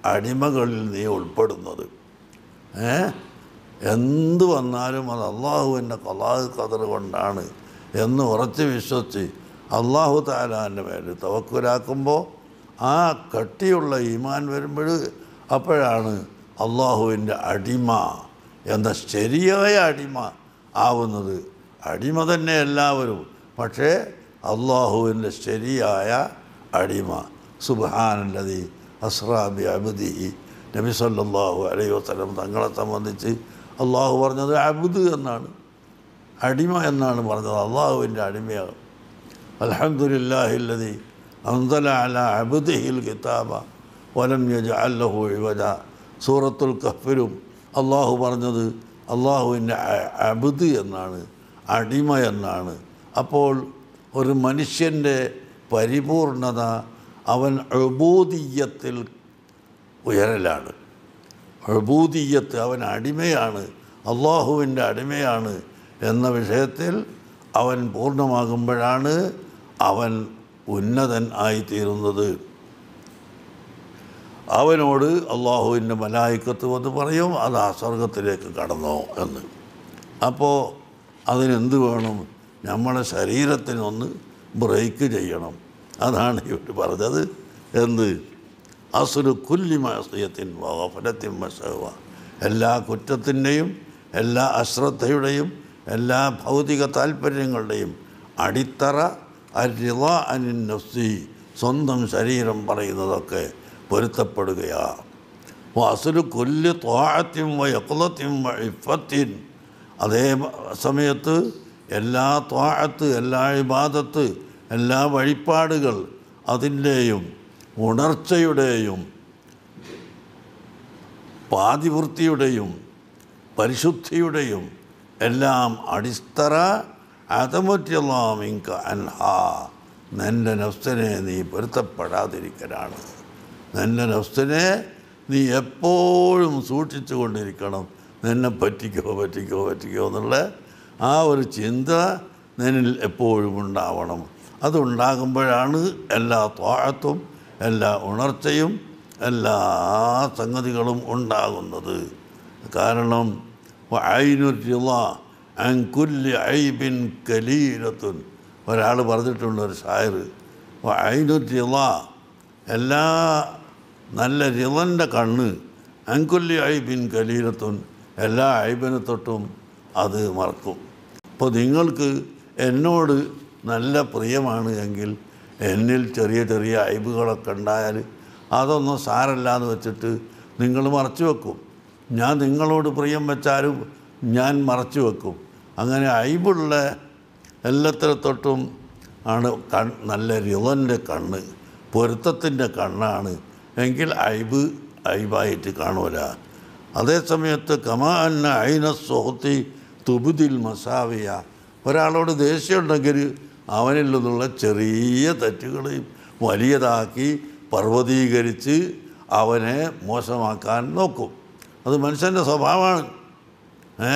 Speaker 1: അടിമകളിൽ നീ ഉൾപ്പെടുന്നത്. ഏ എന്ത് വന്നാലും അത് അള്ളാഹുവിൻ്റെ ഖലാ ഖദർ കൊണ്ടാണ് എന്ന് ഉറച്ച് വിശ്വസിച്ച് അള്ളാഹു തആലാൻ്റെ മേൽ തവക്കുലാക്കുമ്പോൾ ആ കട്ടിയുള്ള ഈമാൻ വരുമ്പോൾ അപ്പോഴാണ് അള്ളാഹുവിൻ്റെ അടിമ എന്ന ശരിയായ അടിമ ആവുന്നത്. അടിമ തന്നെ എല്ലാവരും, പക്ഷേ അള്ളാഹുവിൻ്റെ ശരിയായ അടിമ. സുബ്ഹാനല്ലദീ അസ്റാ ബി അബ്ദിഹി. നബി സല്ലല്ലാഹു അലൈഹി വസല്ലം തങ്ങളെ സംബന്ധിച്ച് അള്ളാഹു പറഞ്ഞത് അബ്ദ് എന്നാണ്, അടിമ എന്നാണ് പറഞ്ഞത്. അള്ളാഹുവിൻ്റെ അടിമയാണ്. അൽഹംദുലില്ലാഹില്ലദീ അൻസല അലാ അബ്ദിഹിൽ കിതാബ വലം യജ്അൽ ലഹു ഇവജ. സൂറത്തുൽ കഹ്ഫിലും അള്ളാഹു പറഞ്ഞത് അള്ളാഹുവിൻ്റെ അബ്ദ് എന്നാണ്, അടിമ എന്നാണ്. അപ്പോൾ ഒരു മനുഷ്യൻ്റെ പരിപൂർണത അവൻ ഉബൂദിയ്യത്തിൽ ഉയരലാണ്. ഉബൂദിയ്യത്ത്, അവൻ അടിമയാണ്, അള്ളാഹുവിൻ്റെ അടിമയാണ് എന്ന വിഷയത്തിൽ അവൻ പൂർണ്ണമാകുമ്പോഴാണ് അവൻ ഉന്നതൻ ആയിത്തീരുന്നത്. അവനോട് അള്ളാഹുവിൻ്റെ മലായിക്കത്ത് വന്ന് പറയും അത് ആ സ്വർഗത്തിലേക്ക് കടന്നോ എന്ന്. അപ്പോൾ അതിനെന്ത് വേണം? നമ്മുടെ ശരീരത്തിനൊന്ന് ബ്രേക്ക് ചെയ്യണം. അതാണ് ഇവർ പറഞ്ഞത്. എന്ത്? അസ്ലു കുല്ലി മഅസിയത്തിൻ വഗഫലത്തിൻ മസവ. എല്ലാ കുറ്റത്തിൻ്റെയും എല്ലാ അശ്രദ്ധയുടെയും എല്ലാ ഭൗതിക താല്പര്യങ്ങളുടെയും അടിത്തറ അർറിളാ അനിൻ നഫ്സി, സ്വന്തം ശരീരം പറയുന്നതൊക്കെ പൊരുത്തപ്പെടുകയാണ്. അസ്ലു കുല്ലി ത്വാഅത്തിൻ വയഖ്ളത്തിൻ വഇഫത്തിൻ. അതേ സമയത്ത് എല്ലാ ത്വാഅത്ത്, എല്ലാ ഇബാദത്ത്, എല്ലാ വഴിപാടുകൾ അതിൻ്റെയും ഉണർച്ചയുടെയും പാതിവൃത്തിയുടെയും പരിശുദ്ധിയുടെയും എല്ലാം അടിത്തറ അതമറ്റല്ലാമിങ്ക അൻഹാ, നിൻ്റെ നഫ്സിനെ നീ പൊരുത്തപ്പെടാതിരിക്കലാണ്. നിൻ്റെ നഫ്സിനെ നീ എപ്പോഴും സൂക്ഷിച്ചു കൊണ്ടിരിക്കണം. നിന്നെ പറ്റിക്കോ പറ്റിക്കോ പറ്റിക്കോ എന്നുള്ള ആ ഒരു ചിന്ത നിന്നിൽ എപ്പോഴും ഉണ്ടാവണം. അതുണ്ടാകുമ്പോഴാണ് എല്ലാ ത്വാഅത്തും എല്ലാ ഉണർച്ചയും എല്ലാ സംഗതികളും ഉണ്ടാകുന്നത്. കാരണം ഐനുർ റിളാ അൻ കുല്ലി ഐബിൻ കലീലത്തുൻ. ഒരാൾ പറഞ്ഞിട്ടുണ്ട്, ഒരു ഷായർ, ഐനുർ റിളാ, എല്ലാ നല്ല റിളൻ്റെ കണ്ണ്, അൻ കുല്ലി ഐബിൻ കലീലത്തുൻ, എല്ലാ ഐബിനെ തൊട്ടും അത് മറക്കും. അപ്പോൾ നിങ്ങൾക്ക് എന്നോട് നല്ല പ്രിയമാണ് എങ്കിൽ എന്നിൽ ചെറിയ ചെറിയ ഐബുകളൊക്കെ ഉണ്ടായാൽ അതൊന്നും സാരമില്ലാന്ന് വെച്ചിട്ട് നിങ്ങൾ മറച്ചു വെക്കും. ഞാൻ നിങ്ങളോട് പ്രിയം വെച്ചാലും ഞാൻ മറച്ചു വെക്കും. അങ്ങനെ ഐബുള്ള എല്ലാത്തിനെ തൊട്ടും ആണ് കൺ നല്ല റിളൻ്റെ കണ്ണ്, പൊരുത്തത്തിൻ്റെ കണ്ണാണ് എങ്കിൽ ഐബ് ഐബായിട്ട് കാണൂല. അതേസമയത്ത് കമാ അന്ന ഐന സുഹൃത്തി തുബുദിൽ മസാവിയ. ഒരാളോട് ദേഷ്യമുണ്ടെങ്കിൽ അവനിൽ നിന്നുള്ള ചെറിയ തെറ്റുകളെയും വലിയതാക്കി പർവ്വതീകരിച്ച് അവനെ മോശമാക്കാൻ നോക്കും. അത് മനുഷ്യൻ്റെ സ്വഭാവമാണ്. ഏ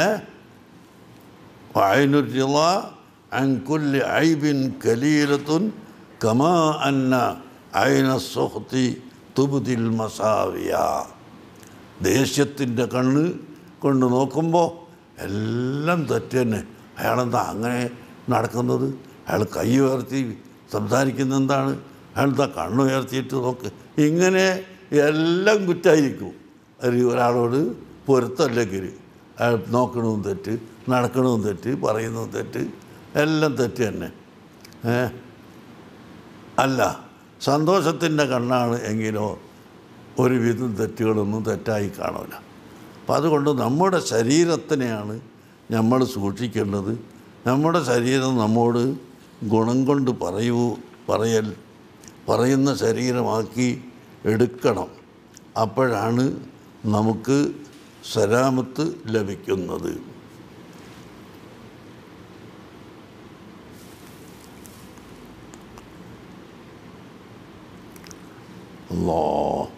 Speaker 1: ഐനുർ റിളാ അൻ കുല്ലി ഐബിൻ കലീലത്തുൻ കമാ അന്ന ഐന സുഹ്തി തുബ്ദിൽ മസാവിയ. ദേഷ്യത്തിൻ്റെ കണ്ണ് കൊണ്ട് നോക്കുമ്പോൾ എല്ലാം തെറ്റ് തന്നെ. അയാളെന്താ അങ്ങനെ നടക്കുന്നത്? അയാൾ കൈ ഉയർത്തി സംസാരിക്കുന്ന എന്താണ്? അയാളെന്താ കണ്ണുയർത്തിയിട്ട് നോക്ക്? ഇങ്ങനെ എല്ലാം കുറ്റായിരിക്കും. ഒരാളോട് പൊരുത്തല്ലെങ്കിൽ അയാൾ നോക്കണതും തെറ്റ്, നടക്കണതും തെറ്റ്, പറയുന്നതും തെറ്റ്, എല്ലാം തെറ്റ് തന്നെ. ഏ അല്ല, സന്തോഷത്തിൻ്റെ കണ്ണാണ് എങ്കിലോ ഒരുവിധം തെറ്റുകളൊന്നും തെറ്റായി കാണില്ല. അപ്പം അതുകൊണ്ട് നമ്മുടെ ശരീരത്തിനെയാണ് നമ്മൾ സൂക്ഷിക്കേണ്ടത്. നമ്മുടെ ശരീരം നമ്മോട് ഗുണം കൊണ്ട് പറയൂ പറയൽ പറയുന്ന ശരീരമാക്കി എടുക്കണം. അപ്പോഴാണ് നമുക്ക് സലാമത്ത് ലഭിക്കുന്നത്. അല്ലാഹ്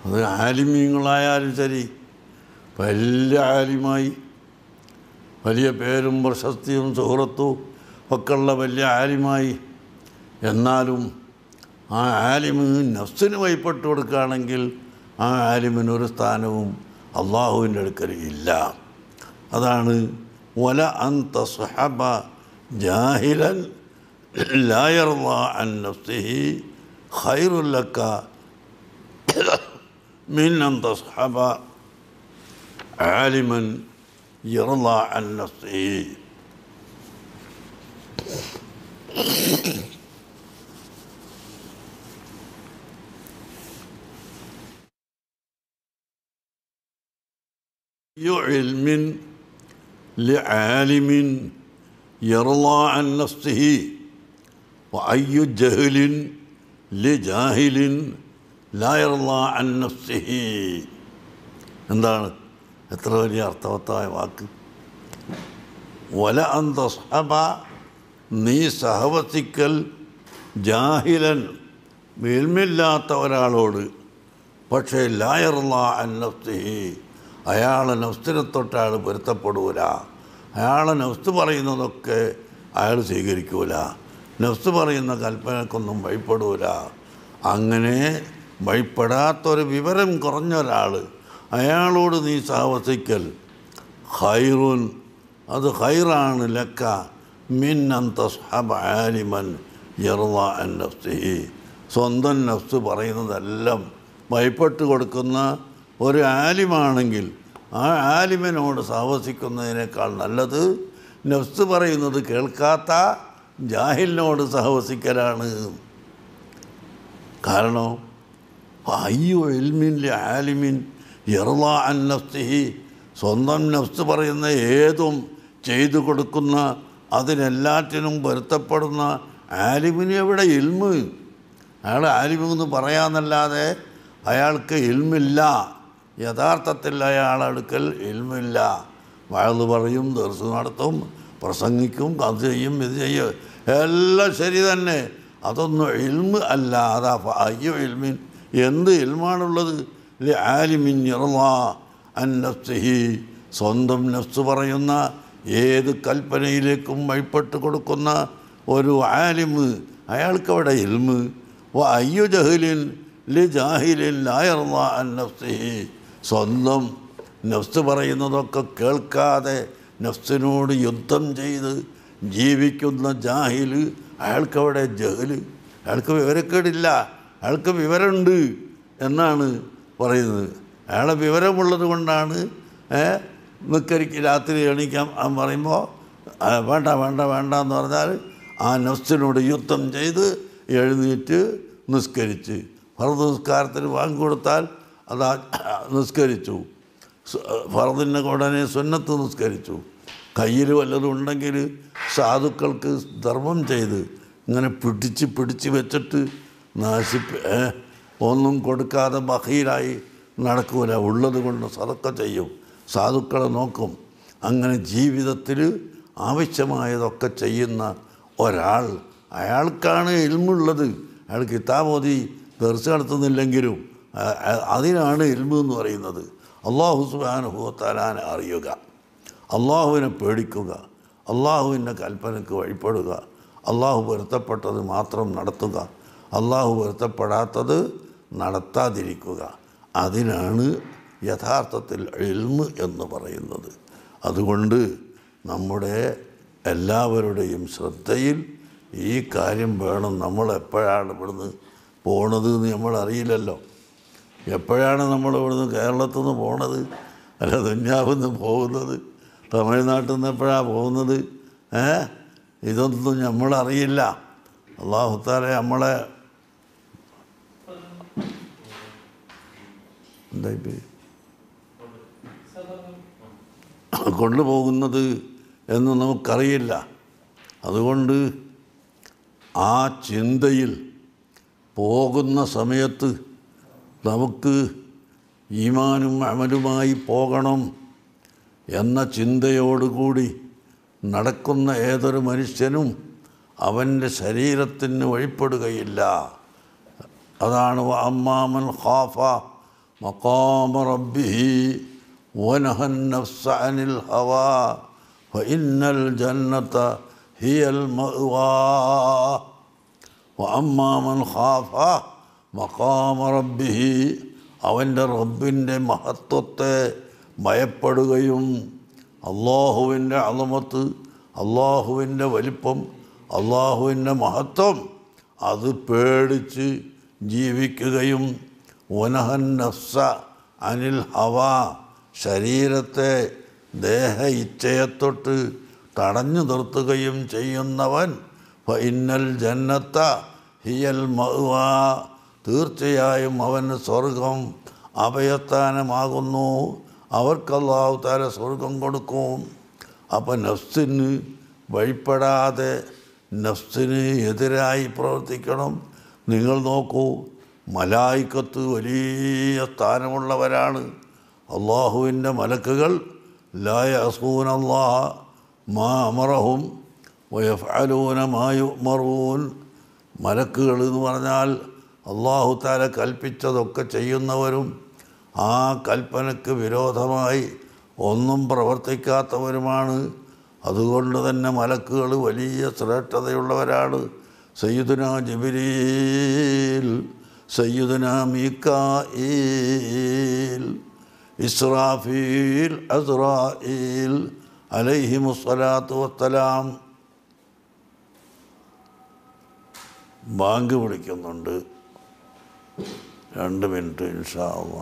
Speaker 1: അത് ആലിമീങ്ങളായാലും ശരി, വലിയ ആലിമായി വലിയ പേരും പ്രശസ്തിയും സുഹൃത്തും ഒക്കെ ഉള്ള വലിയ ആലിമായി, എന്നാലും ആ ആലിമ് നഫ്സിന് വഴിപ്പെട്ട് കൊടുക്കുകയാണെങ്കിൽ ആ ആലിമിനൊരു സ്ഥാനവും അള്ളാഹുവിൻ്റെ അടുക്കൽ ഇല്ല. അതാണ് വല അൻ തസ്ഹബ ജാഹിലൻ ലാ യർളാ അൻ നഫ്സിഹി ഖൈറുൽ ലക മിൻ അൻ തസ്ഹബ ആലിമൻ യർളാ അൻ നഫ്സിഹി. علم لعالم يرضى عن نفسه وأي جهل لجاهل لا يرضى عن نفسه. എന്താണ് എത്ര വലിയ അർത്ഥവത്തായ വാക്ക്! വല അൻ തസ്ഹബ, നീ സഹവസിക്കൽ ജാഹിലൻ, ഇൽമില്ലാത്ത ഒരാളോട്, പക്ഷേ ലാ യർളാ അൻ നഫ്സിഹി, അയാളെ നഫ്സിനെ തൊട്ട് അയാൾ പൊരുത്തപ്പെടൂല. അയാളെ നഫ്സ് പറയുന്നതൊക്കെ അയാൾ സ്വീകരിക്കൂല, നഫ്സ് പറയുന്ന കൽപ്പനക്കൊന്നും ഭയപ്പെടൂല. അങ്ങനെ ഭയപ്പെടാത്തൊരു വിവരം കുറഞ്ഞ ഒരാൾ, അയാളോട് നീ സഹവസിക്കൽ ഖൈറുൻ, അത് ഖൈറാണ് ലക്ക മിൻ അൻ തസ്ഹബ ആലിമൻ യർളാ അൻ നഫ്സിഹി. സ്വന്തം നഫ്സ് പറയുന്നതെല്ലാം ഭയപ്പെട്ട് കൊടുക്കുന്ന ഒരു ആലിമാണെങ്കിൽ ആ ആലിമിനോട് സഹവസിക്കുന്നതിനേക്കാൾ നല്ലത് നഫ്സ് പറയുന്നത് കേൾക്കാത്ത ജാഹിലിനോട് സഹവസിക്കലാണ്. കാരണം അയ്യോ ഇൽമിൻ ലി ആലിമിൻ യർളാ അൻ നഫ്സിഹി, സ്വന്തം നഫ്സ് പറയുന്ന ഏതും ചെയ്തു കൊടുക്കുന്ന, അതിനെല്ലാറ്റിനും പൊരുത്തപ്പെടുന്ന ആലിമിന് എവിടെ ഇൽമ്? അയാൾ ആലിമെന്ന് പറയാമെന്നല്ലാതെ അയാൾക്ക് ഇൽമില്ല. യഥാർത്ഥത്തിൽ അയാളടുക്കൽ ഇൽമില്ല. വഅദ് പറയും, ദർസ് നടത്തും, പ്രസംഗിക്കും, അത് ചെയ്യും, ഇത് ചെയ്യും, എല്ലാം ശരി തന്നെ. അതൊന്നും ഇൽമ് അല്ല. അതാ അയ്യോ ഇൽമിൻ, എന്ത് ഇൽമാണുള്ളത്? ലി ആലിമിൻ യർളാ അൻ നഫ്സിഹി, സ്വന്തം നഫ്സ് പറയുന്ന ഏത് കൽപ്പനയിലേക്കും വഴിപ്പെട്ട് കൊടുക്കുന്ന ഒരു ആലിമ്, അയാൾക്കവിടെ ഇൽമ്. വ അയ്യു ജഹലിൻ ലി ജാഹിലിൻ ലാ യർളാ അൻ നഫ്സിഹി, സ്വന്തം നഫ്സ് പറയുന്നതൊക്കെ കേൾക്കാതെ നഫ്സിനോട് യുദ്ധം ചെയ്ത് ജീവിക്കുന്ന ജാഹിൽ, അയാൾക്കവിടെ ജഹല്, അയാൾക്ക് വിവരക്കേടില്ല, അയാൾക്ക് വിവരമുണ്ട് എന്നാണ് പറയുന്നത്. അയാളെ വിവരമുള്ളത് കൊണ്ടാണ് നിക്കരിക്ക് രാത്രി എണീക്കാൻ പറയുമ്പോൾ വേണ്ട വേണ്ട വേണ്ട എന്ന് പറഞ്ഞാൽ ആ നഫ്സിനോട് യുദ്ധം ചെയ്ത് എഴുന്നേറ്റ് നിസ്കരിച്ച്, ഫർദ് നിസ്കാരത്തിന് വാങ്ങിക്കൊടുത്താൽ അതാ നിസ്കരിച്ചു, ഫർദിൻ്റെ ഉടനെ സുന്നത്ത് നിസ്കരിച്ചു. കയ്യിൽ വല്ലതും ഉണ്ടെങ്കിൽ സാധുക്കൾക്ക് ധർമ്മം ചെയ്ത് ഇങ്ങനെ പിടിച്ച് പിടിച്ച് വെച്ചിട്ട് നാശിപ്പ് ഒന്നും കൊടുക്കാതെ ബഖീലായി നടക്കൂല. ഉള്ളത് കൊണ്ട് സദക്ക ചെയ്യും, സാധുക്കളെ നോക്കും. അങ്ങനെ ജീവിതത്തിൽ ആവശ്യമായതൊക്കെ ചെയ്യുന്ന ഒരാൾ, അയാൾക്കാണ് ഇൽമുള്ളത്. അയാൾ കിതാബ് ഓതി ദർസ് നടത്തുന്നില്ലെങ്കിലും അതിനാണ് ഇൽമു എന്ന് പറയുന്നത്. അല്ലാഹു സുബ്ഹാനഹു വ തആലയെ അറിയുക, അള്ളാഹുവിനെ പേടിക്കുക, അള്ളാഹുവിൻ്റെ കൽപ്പനയ്ക്ക് വഴിപ്പെടുക, അള്ളാഹു പൊരുത്തപ്പെട്ടത് മാത്രം നടത്തുക, അള്ളാഹു പൊരുത്തപ്പെടാത്തത് നടത്താതിരിക്കുക. അതിനാണ് യഥാർത്ഥത്തിൽ ഇൽമ് എന്ന് പറയുന്നത്. അതുകൊണ്ട് നമ്മുടെ എല്ലാവരുടെയും ശ്രദ്ധയിൽ ഈ കാര്യം വേണം. നമ്മൾ എപ്പോഴാണ് ഇവിടുന്ന് പോണത് എന്ന് നമ്മളറിയില്ലല്ലോ. എപ്പോഴാണ് നമ്മൾ ഇവിടുന്ന് കേരളത്തിൽ നിന്ന് പോണത്, അല്ല ദുന്യാവിൽ നിന്ന് പോകുന്നത്, തമിഴ്നാട്ടിൽ നിന്ന് എപ്പോഴാണ് പോകുന്നത്? ഏ ഇതൊന്നും നമ്മളറിയില്ല. അല്ലാഹു തആല നമ്മളെ എന്തായി കൊണ്ടുപോകുന്നത് എന്ന് നമുക്കറിയില്ല. അതുകൊണ്ട് ആ ചിന്തയിൽ പോകുന്ന സമയത്ത് നമുക്ക് ഈമാനും അമലുമായി പോകണം എന്ന ചിന്തയോടുകൂടി നടക്കുന്ന ഏതൊരു മനുഷ്യനും അവൻ്റെ ശരീരത്തിന് വഴിപ്പെടുകയില്ല. അതാണ് അമ്മാമൻ ഖാഫ مقام ربه ونهى النفس عن الهوى فإن الجنة هي المأوى وأما من خاف مقام ربه അവൻ്റെ റബ്ബിൻ്റെ മഹത്വത്തെ ഭയപ്പെടുകയും അള്ളാഹുവിൻ്റെ അളമത്ത്, അള്ളാഹുവിൻ്റെ വലിപ്പം, അള്ളാഹുവിൻ്റെ മഹത്വം അത് പേടിച്ച് ജീവിക്കുകയും വനഹൻ നഫ്സ അനിൽ ഹവ ശരീരത്തെ ദേഹ ഇച്ഛയെത്തൊട്ട് തടഞ്ഞു നിർത്തുകയും ചെയ്യുന്നവൻ ഫഇന്നൽ ജന്നത്ത ഹിയൽ മഅ്വ തീർച്ചയായും അവന് സ്വർഗം അഭയസ്ഥാനമാകുന്നു. അവർക്ക് അല്ലാഹു തആല സ്വർഗം കൊടുക്കും. അപ്പം നഫ്സിന് വഴിപ്പെടാതെ നഫ്സിന് എതിരായി പ്രവർത്തിക്കണം. നിങ്ങൾ നോക്കൂ, മലായിക്കത്ത് വലിയ സ്ഥാനമുള്ളവരാണ്. അള്ളാഹുവിൻ്റെ മലക്കുകൾ ലാ യഅസൂനല്ലാഹ മാ അമറഹും വയഫ്അലൂന മാ യുഅ്മറൂൻ. മലക്കുകൾ എന്ന് പറഞ്ഞാൽ അള്ളാഹു തആല കൽപ്പിച്ചതൊക്കെ ചെയ്യുന്നവരും ആ കൽപ്പനയ്ക്ക് വിരോധമായി ഒന്നും പ്രവർത്തിക്കാത്തവരുമാണ്. അതുകൊണ്ട് തന്നെ മലക്കുകൾ വലിയ ശ്രേഷ്ഠതയുള്ളവരാണ്. സയ്യിദുനാ ജിബ്രീൽ, സയ്യിദുനാ മീകാഈൽ, ഇസ്രാഫീൽ, അസ്റായീൽ അലൈഹിമുസ്സലാത്തു വസ്സലാം. ബാങ്ക് വിളിക്കുന്നുണ്ട്. രണ്ട് മിനിറ്റ് ഇൻഷാ അല്ലാഹ്.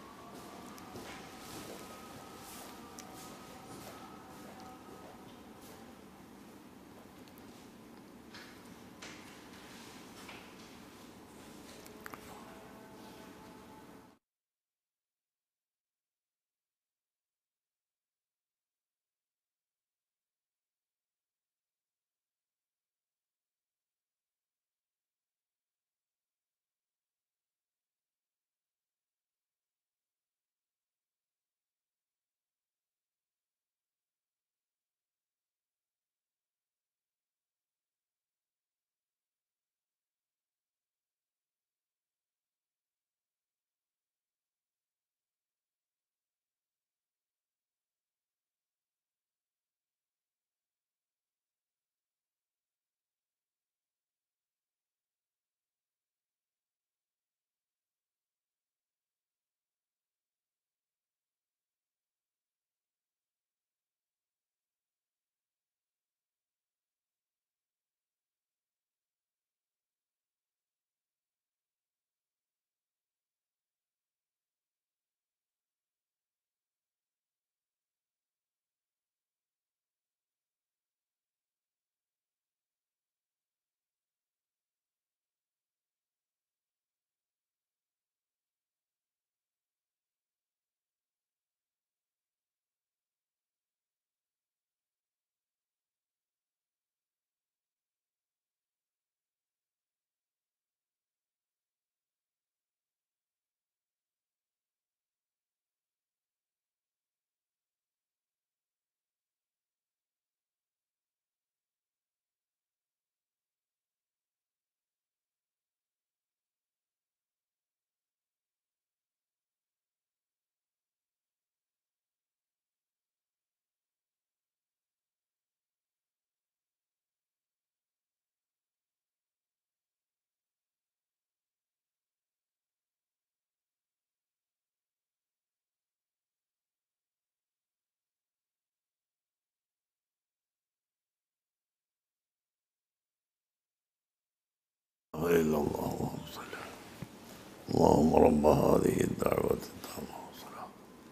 Speaker 1: اللهم رب هذه الدعوة التامة والصلاة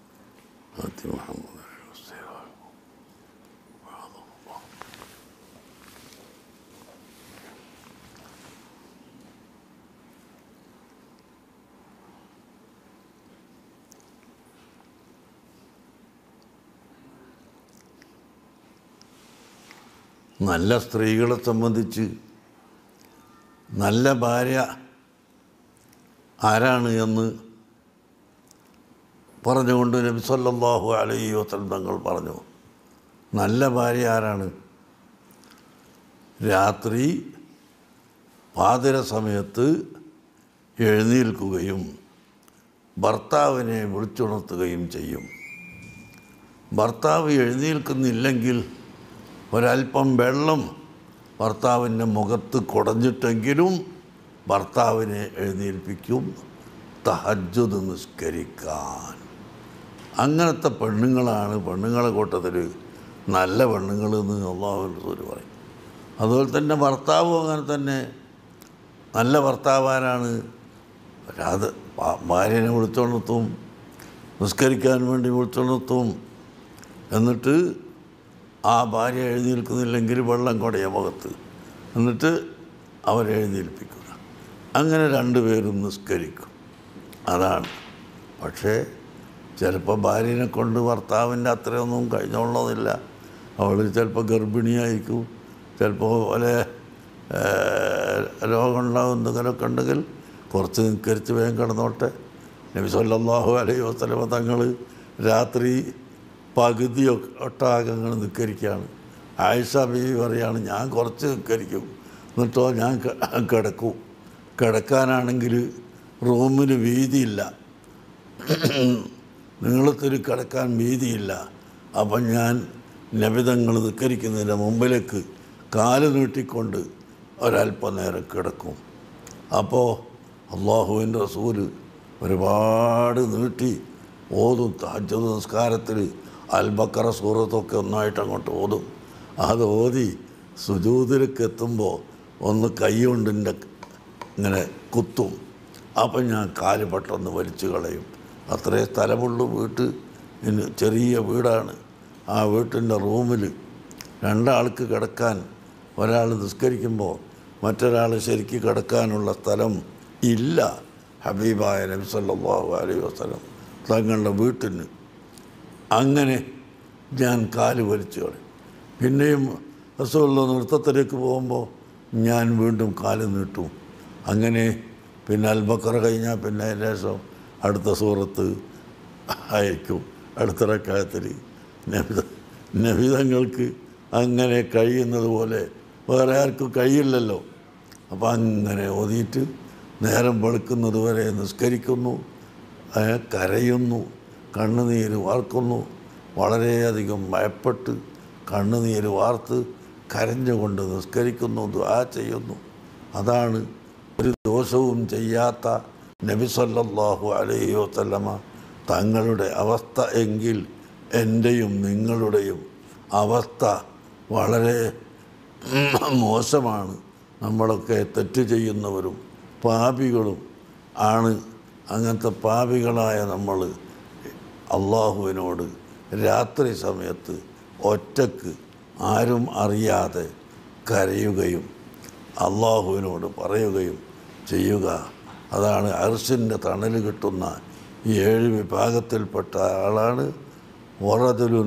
Speaker 1: آت محمد الوسيلة وعظم الله. നല്ല സ്ത്രീകളെ സംബന്ധിച്ച് നല്ല ഭാര്യ ആരാണ് എന്ന് പറഞ്ഞുകൊണ്ട് നബി സല്ലല്ലാഹു അലൈഹി വസല്ലം തങ്ങൾ പറഞ്ഞു. നല്ല ഭാര്യ ആരാണ്? രാത്രി പാതിര സമയത്ത് എഴുന്നേൽക്കുകയും ഭർത്താവിനെ വിളിച്ചുണർത്തുകയും ചെയ്യും. ഭർത്താവ് എഴുന്നേൽക്കുന്നില്ലെങ്കിൽ ഒരല്പം വെള്ളം ഭർത്താവിൻ്റെ മുഖത്ത് കുടഞ്ഞിട്ടെങ്കിലും ഭർത്താവിനെ എഴുന്നേൽപ്പിക്കും തഹജ്ജുദ് നിസ്കരിക്കാൻ. അങ്ങനത്തെ പെണ്ണുങ്ങളാണ് പെണ്ണുങ്ങളെ കൂട്ടത്തിൽ നല്ല പെണ്ണുങ്ങൾ എന്ന് അല്ലാഹു റസൂൽ പറയും. അതുപോലെ തന്നെ ഭർത്താവും അങ്ങനെ തന്നെ. നല്ല ഭർത്താവാരാണ്? അത് ഭാര്യനെ വിളിച്ചുണർത്തും, നിസ്കരിക്കാൻ വേണ്ടി വിളിച്ചുണർത്തും. എന്നിട്ട് ആ ഭാര്യ എഴുന്നേൽക്കുന്നില്ലെങ്കിൽ വെള്ളം കുടയ മുഖത്ത്, എന്നിട്ട് അവരെഴുന്നേൽപ്പിക്കുക. അങ്ങനെ രണ്ടുപേരും നിസ്കരിക്കും. അതാണ്. പക്ഷേ ചിലപ്പോൾ ഭാര്യനെ കൊണ്ട് ഭർത്താവിൻ്റെ അത്രയൊന്നും കഴിഞ്ഞോളന്നില്ല. അവൾ ചിലപ്പോൾ ഗർഭിണിയായിരിക്കും, ചിലപ്പോൾ പല രോഗമുണ്ടാകും. എന്തെങ്കിലുമൊക്കെ ഉണ്ടെങ്കിൽ കുറച്ച് നിസ്കരിച്ച് വേഗം കിടന്നോട്ടെ. നബി സല്ലല്ലാഹു അലൈഹി വസല്ലമ തങ്ങൾ രാത്രി പകുതി ഒട്ടാകങ്ങൾ നിസ്കരിക്കുകയാണ്. ആയിഷ ബീവി പറയാണ്, ഞാൻ കുറച്ച് നിസ്കരിക്കും, എന്നിട്ടോ ഞാൻ കിടക്കും. കിടക്കാനാണെങ്കിൽ റൂമിന് വീതിയില്ല, നീളത്തിൽ കിടക്കാൻ വീതിയില്ല. അപ്പം ഞാൻ നബിതങ്ങൾ നിസ്കരിക്കുന്നതിൻ്റെ മുമ്പിലേക്ക് കാല് നീട്ടിക്കൊണ്ട് ഒരല്പം നേരം കിടക്കും. അപ്പോൾ അള്ളാഹുവിൻ്റെ റസൂല് ഒരുപാട് നീട്ടി ഓതും. തഹജ്ജുദ് നിസ്കാരത്തിൽ അൽ ബഖറ സൂറത്തൊക്കെ ഒന്നായിട്ട് അങ്ങോട്ട് ഓതും. അത് ഓതി സുജൂദിലേക്ക് എത്തുമ്പോൾ ഒന്ന് കൈ കൊണ്ടിൻ്റെ ഇങ്ങനെ കുത്തും. അപ്പം ഞാൻ കാല് പെട്ടെന്ന് വലിച്ചു കളയും. അത്രേ സ്ഥലമുള്ളൂ വീട്ട്. ചെറിയ വീടാണ്. ആ വീട്ടിൻ്റെ റൂമിൽ രണ്ടാൾക്ക് കിടക്കാൻ, ഒരാൾ നിസ്കരിക്കുമ്പോൾ മറ്റൊരാൾ ശരിക്ക് കിടക്കാനുള്ള സ്ഥലം ഇല്ല. ഹബീബായ നബി സല്ലല്ലാഹു അലൈഹി വസല്ലം തങ്ങളുടെ വീട്ടിന്. അങ്ങനെ ഞാൻ കാല് വലിച്ചു കളയും. പിന്നെയും റസൂലുള്ള നൃത്തത്തിലേക്ക് പോകുമ്പോൾ ഞാൻ വീണ്ടും കാല് നീട്ടും. അങ്ങനെ പിന്നെ അൽ ബഖറ കഴിഞ്ഞാൽ പിന്നെ ശേഷം അടുത്ത സൂറത്ത് അയക്കും. അടുത്ത റക്അത്തിൽ നബി നബിതങ്ങൾക്ക് അങ്ങനെ കഴിയുന്നത് പോലെ വേറെ ആർക്കും കഴിയില്ലല്ലോ. അപ്പം അങ്ങനെ ഓതിയിട്ട് നേരം വെളുക്കുന്നത് വരെ നിസ്കരിക്കുന്നു, കരയുന്നു, കണ്ണുനീര് വാർക്കുന്നു. വളരെയധികം ഭയപ്പെട്ട് കണ്ണുനീര് വാർത്ത് കരഞ്ഞുകൊണ്ട് നിസ്കരിക്കുന്നു, ദുആ ചെയ്യുന്നു. അതാണ് ഒരു ദോഷവും ചെയ്യാത്ത നബി സല്ലല്ലാഹു അലൈഹി വസല്ലമ തങ്ങളുടെ അവസ്ഥ എങ്കിൽ എൻ്റെയും നിങ്ങളുടെയും അവസ്ഥ വളരെ മോശമാണ്. നമ്മളൊക്കെ തെറ്റ് ചെയ്യുന്നവരും പാപികളും ആണ്. അങ്ങനത്തെ പാപികളായ നമ്മൾ അള്ളാഹുവിനോട് രാത്രി സമയത്ത് ഒറ്റക്ക് ആരും അറിയാതെ കരയുകയും അള്ളാഹുവിനോട് പറയുകയും ചെയ്യുക. അതാണ് അർശിൻ്റെ തണൽ കിട്ടുന്ന ഈ ഏഴ് വിഭാഗത്തിൽപ്പെട്ട ആളാണ് വറജുലുൻ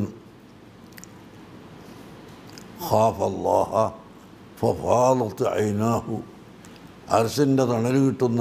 Speaker 1: ഖാഫല്ലാഹ ഫഫാളത് ഐനാഹു. അർശിൻ്റെ തണൽ കിട്ടുന്ന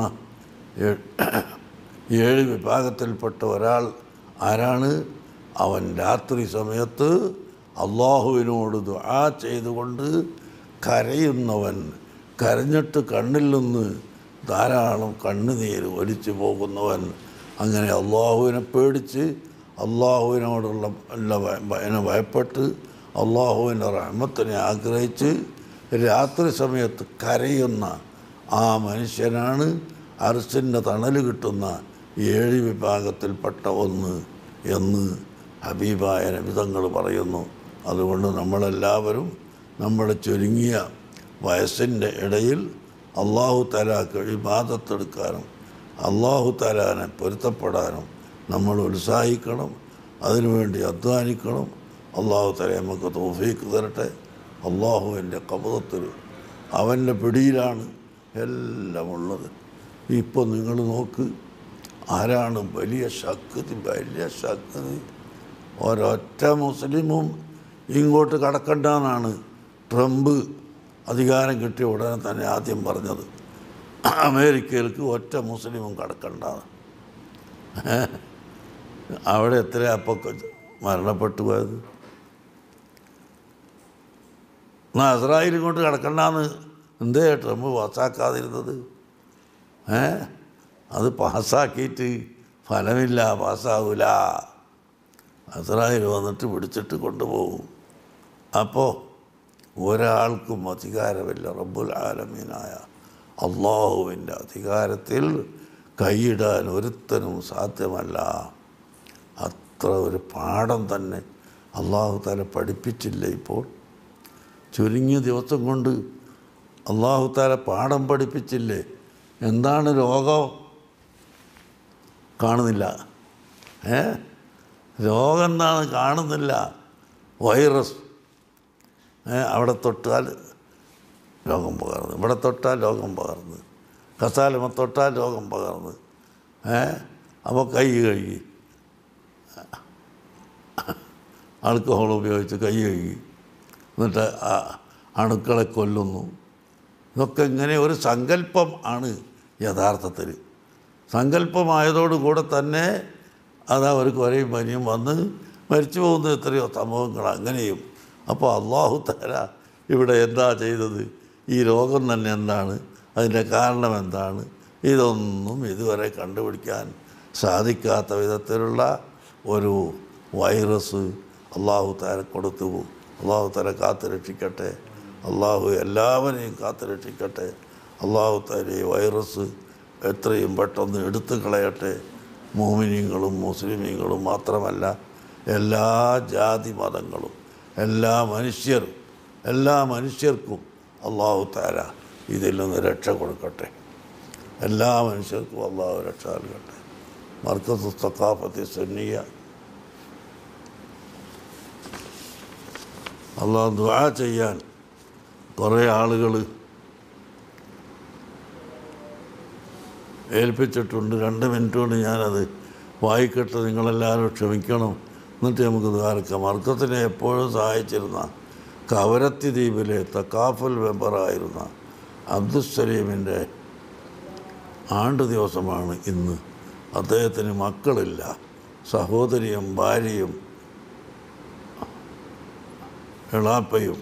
Speaker 1: ഏഴ് വിഭാഗത്തിൽപ്പെട്ട ഒരാൾ ആരാണ്? അവൻ രാത്രി സമയത്ത് അള്ളാഹുവിനോട് ദുആ ചെയ്തുകൊണ്ട് കരയുന്നവൻ. കരഞ്ഞിട്ട് കണ്ണിൽ നിന്ന് ധാരാളം കണ്ണുനീര് ഒലിച്ചു പോകുന്നവൻ. അങ്ങനെ അള്ളാഹുവിനെ പേടിച്ച് അള്ളാഹുവിനോടുള്ള എന്നെ ഭയപ്പെട്ട് അള്ളാഹുവിൻ്റെ റഹ്മത്തിനെ ആഗ്രഹിച്ച് രാത്രി സമയത്ത് കരയുന്ന ആ മനുഷ്യനാണ് അർശിൻ്റെ തണൽ കിട്ടുന്ന ഏഴ് വിഭാഗത്തിൽപ്പെട്ട ഒന്ന് എന്ന് ഹബീബായ നബി തങ്ങൾ പറയുന്നു. അതുകൊണ്ട് നമ്മളെല്ലാവരും നമ്മുടെ ചുരുങ്ങിയ വയസ്സിൻ്റെ ഇടയിൽ അള്ളാഹു തആലക്ക് ഇബാദത്തെടുക്കാനും അള്ളാഹു തആലാനെ പൊരുത്തപ്പെടാനും നമ്മൾ ഉത്സാഹിക്കണം. അതിനുവേണ്ടി അധ്വാനിക്കണം. അള്ളാഹു തആല നമുക്ക് തൗഫീഖ് തരട്ടെ. അള്ളാഹുവിൻ്റെ ഖബദത്തിൽ, അവൻ്റെ പിടിയിലാണ് എല്ലാം ഉള്ളത്. ഇപ്പോൾ നിങ്ങൾ നോക്ക്, ആരാണ് വലിയ ശക്തി? വലിയ ശക്തി ഒരൊറ്റ മുസ്ലിമും ഇങ്ങോട്ട് കടക്കണ്ടെന്നാണ് ട്രംപ് അധികാരം കിട്ടിയ ഉടനെ തന്നെ ആദ്യം പറഞ്ഞത്. അമേരിക്കയിലേക്ക് ഒറ്റ മുസ്ലിമും കടക്കണ്ടാണ്. അവിടെ എത്ര അപ്പോൾ മരണപ്പെട്ടു പോയത്? എന്നാൽ ഇസ്രായേൽ ഇങ്ങോട്ട് കിടക്കണ്ടെന്ന് എന്തേ ട്രംപ് പാസ്സാക്കാതിരുന്നത്? ഏ അത് പാസ്സാക്കിയിട്ട് ഫലമില്ല, പാസ്സാവില്ല. അസ്രായേൽ വന്നിട്ട് പിടിച്ചിട്ട് കൊണ്ടുപോകും. അപ്പോൾ ഒരാൾക്കും അധികാരമില്ല. റബ്ബുൽ ആലമീനായ അള്ളാഹുവിൻ്റെ അധികാരത്തിൽ കൈയിടാൻ ഒരുത്തനും സാധ്യമല്ല. അത്ര ഒരു പാഠം തന്നെ അള്ളാഹു തആല പഠിപ്പിച്ചില്ല. ഇപ്പോൾ ചുരുങ്ങിയ ദിവസം കൊണ്ട് അള്ളാഹു തആല പാഠം പഠിപ്പിച്ചില്ലേ? എന്താണ് രോഗം? കാണുന്നില്ല. ഏ രോഗം എന്താണ്? കാണുന്നില്ല. വൈറസ്. ഏ അവിടെ തൊട്ടാൽ രോഗം പകർന്ന്, ഇവിടെ തൊട്ടാൽ രോഗം പകർന്ന്, കസാലമ തൊട്ടാൽ രോഗം പകർന്ന്. ഏ അപ്പോൾ കൈ കഴുകി, ആൽക്കഹോൾ ഉപയോഗിച്ച് കൈ കഴുകി, എന്നിട്ട് ആ അണുക്കളെ കൊല്ലുന്നു. ഇതൊക്കെ ഇങ്ങനെ ഒരു സങ്കല്പം ആണ് യഥാർത്ഥത്തിൽ. സങ്കല്പമായതോടുകൂടെ തന്നെ അത് അവർ കുറേയും പനിയും വന്ന് മരിച്ചു പോകുന്ന എത്രയോ സംഭവങ്ങൾ അങ്ങനെയും. അപ്പോൾ അല്ലാഹു തആല ഇവിടെ എന്താ ചെയ്തത്? ഈ രോഗം തന്നെ എന്താണ്, അതിൻ്റെ കാരണം എന്താണ്, ഇതൊന്നും ഇതുവരെ കണ്ടുപിടിക്കാൻ സാധിക്കാത്ത വിധത്തിലുള്ള ഒരു വൈറസ് അല്ലാഹു തആല കൊടുത്തു. അല്ലാഹു തആല കാത്തു രക്ഷിക്കട്ടെ. അള്ളാഹു എല്ലാവരെയും കാത്തു രക്ഷിക്കട്ടെ. അല്ലാഹു തആല ഈ വൈറസ് എത്രയും പെട്ടെന്ന് എടുത്തു കളയട്ടെ. മുഅ്മിനീങ്ങളും മുസ്ലിമീങ്ങളും മാത്രമല്ല, എല്ലാ ജാതി മതങ്ങളും എല്ലാ മനുഷ്യരും എല്ലാ മനുഷ്യർക്കും അല്ലാഹു തആല ഇതിൽ നിന്ന് രക്ഷ കൊടുക്കട്ടെ. എല്ലാ മനുഷ്യർക്കും അല്ലാഹു രക്ഷ നൽകട്ടെ. മർക്കസ് സഖാഫത്തി സുന്നിയ അല്ലാഹു ദുആ ചെയ്യാൻ കുറേ ആളുകൾ ഏൽപ്പിച്ചിട്ടുണ്ട്. രണ്ട് മിനിറ്റ് കൊണ്ട് ഞാനത് വായിക്കട്ടെ. നിങ്ങളെല്ലാവരും ക്ഷമിക്കണം. എന്നിട്ട് നമുക്ക് ദ്വാരക്കാം. മർക്കത്തിനെ എപ്പോഴും സഹായിച്ചിരുന്ന കവരത്തി ദ്വീപിലെ തക്കാഫൽ മെമ്പറായിരുന്ന അബ്ദുസ്സലീമിൻ്റെ ആണ്ട് ദിവസമാണ് ഇന്ന്. അദ്ദേഹത്തിന് മക്കളില്ല. സഹോദരിയും ഭാര്യയും എളാപ്പയും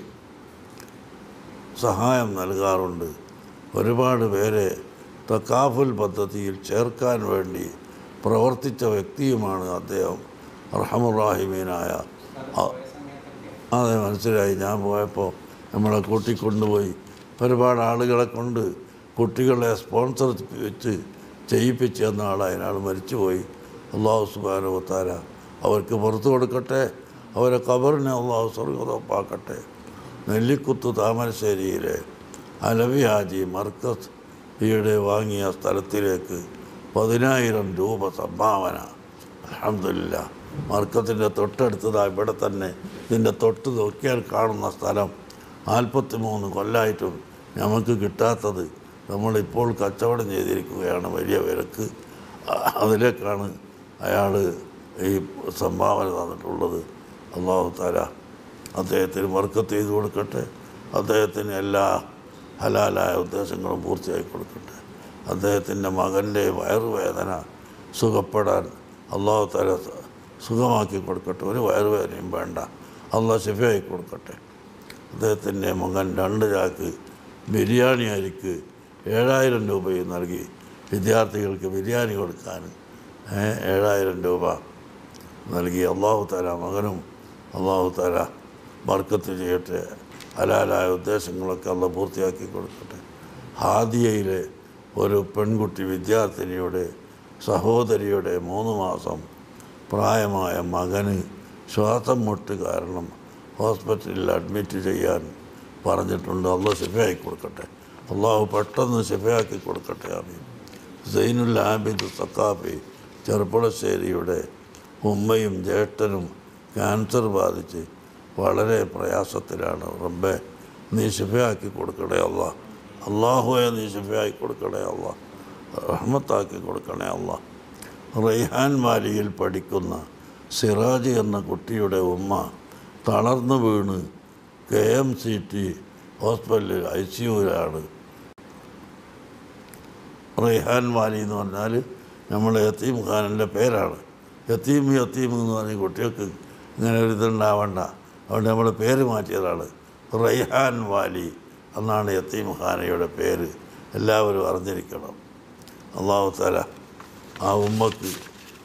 Speaker 1: സഹായം നൽകാറുണ്ട്. ഒരുപാട് പേരെ തക്കാഫുൽ പദ്ധതിയിൽ ചേർക്കാൻ വേണ്ടി പ്രവർത്തിച്ച വ്യക്തിയുമാണ് അദ്ദേഹം. അർഹമുറാഹിമീനായ അതെ, മനസ്സിലായി. ഞാൻ പോയപ്പോൾ നമ്മളെ കൂട്ടിക്കൊണ്ടുപോയി ഒരുപാട് ആളുകളെ കൊണ്ട് കുട്ടികളെ സ്പോൺസർ വെച്ച് ചെയ്യിപ്പിച്ച് എന്ന ആളായി അയാൾ മരിച്ചുപോയി. അല്ലാഹു സുബ്ഹാനഹു വ തആല അവർക്ക് പുറത്തു കൊടുക്കട്ടെ. അവരെ ഖബറിനെ അല്ലാഹു സ്വർഗ്ഗത്തോപ്പാക്കട്ടെ. നെല്ലിക്കുത്ത് താമരശ്ശേരിയിലെ അലവി ഹാജി മർക്കസ് ഈയിടെ വാങ്ങിയ സ്ഥലത്തിലേക്ക് പതിനായിരം രൂപ സംഭാവന. അൽഹംദുലില്ലാ. മർക്കത്തിൻ്റെ തൊട്ടടുത്തതാണ് ഇവിടെ തന്നെ. ഇതിൻ്റെ തൊട്ട് നോക്കിയാൽ കാണുന്ന സ്ഥലം നാൽപ്പത്തി മൂന്ന് കൊല്ലമായിട്ടും നമുക്ക് കിട്ടാത്തത് നമ്മളിപ്പോൾ കച്ചവടം ചെയ്തിരിക്കുകയാണ് വലിയ വിലക്ക്. അതിലേക്കാണ് അയാൾ ഈ സംഭാവന തന്നിട്ടുള്ളത്. അല്ലാഹു തആല അദ്ദേഹത്തിന് ബർക്കത്ത് ചെയ്ത് കൊടുക്കട്ടെ. അദ്ദേഹത്തിന് എല്ലാ ഹലാലായ ഉദ്ദേശങ്ങളും പൂർത്തിയാക്കി കൊടുക്കട്ടെ. അദ്ദേഹത്തിൻ്റെ മകൻ്റെ വയറുവേദന സുഖപ്പെടാൻ അല്ലാഹു തആല സുഖമാക്കി കൊടുക്കട്ടെ. ഒരു വയറുവേദനയും വേണ്ട. അല്ലാഹു ശിഫയാക്കി കൊടുക്കട്ടെ. അദ്ദേഹത്തിൻ്റെ മകൻ രണ്ട് ചാക്ക് ബിരിയാണി അരിക്ക് ഏഴായിരം രൂപയും നൽകി വിദ്യാർത്ഥികൾക്ക് ബിരിയാണി കൊടുക്കാൻ ഏഴായിരം രൂപ നൽകി. അല്ലാഹു തആല മകനും അല്ലാഹു തആല ബർക്കത്ത് ചെയ്യട്ടെ. ഹലാലായ ഉദ്ദേശങ്ങളൊക്കെ അല്ലാഹു പൂർത്തിയാക്കി കൊടുക്കട്ടെ. ഹാദിയയിലെ ഒരു പെൺകുട്ടി വിദ്യാർത്ഥിനിയുടെ സഹോദരിയുടെ മൂന്ന് മാസം പ്രായമായ മകന് ശ്വാസം മുട്ട് കാരണം ഹോസ്പിറ്റലിൽ അഡ്മിറ്റ് ചെയ്യാൻ പറഞ്ഞിട്ടുണ്ട്. അല്ലാഹു ശിഫയാക്കി കൊടുക്കട്ടെ. അല്ലാഹു പെട്ടെന്ന് ശിഫയാക്കി കൊടുക്കട്ടെ. ആമീൻ. സൈനുൽ ആബിദ് സഖാഫി ചെറുപ്പുളശ്ശേരിയുടെ ഉമ്മയും ജ്യേഷ്ഠനും ക്യാൻസർ ബാധിച്ച് വളരെ പ്രയാസത്തിലാണ്. റബ്ബേ നീ ശിഫയാക്കി കൊടുക്കണേ അല്ലാഹ്. അല്ലാഹുവേ നീ ശിഫയാക്കി കൊടുക്കണേ അല്ലാഹ്. റഹ്മത്താക്കി കൊടുക്കണേ അല്ലാഹ്. റൈഹാൻ വാലിയിൽ പഠിക്കുന്ന സിറാജ് എന്ന കുട്ടിയുടെ ഉമ്മ തളർന്നു വീണ് കെ എം സി ടി ഹോസ്പിറ്റലിൽ ഐ സി യുവിലാണ്. റൈഹാൻ വാലി എന്ന് പറഞ്ഞാൽ നമ്മൾ യത്തീം ഖാനിൻ്റെ പേരാണ്. യത്തീം യത്തീം എന്ന് പറഞ്ഞ കുട്ടികൾക്ക് ഇങ്ങനെ ഒരു ഇതുണ്ടാവണ്ട, അതുകൊണ്ട് നമ്മൾ പേര് മാറ്റിയതാണ്. റൈഹാൻ വാലി എന്നാണ് യത്തീം ഖാനയുടെ പേര്. എല്ലാവരും അറിഞ്ഞിരിക്കണം. അല്ലാഹു തആല ആ ഉമ്മക്ക്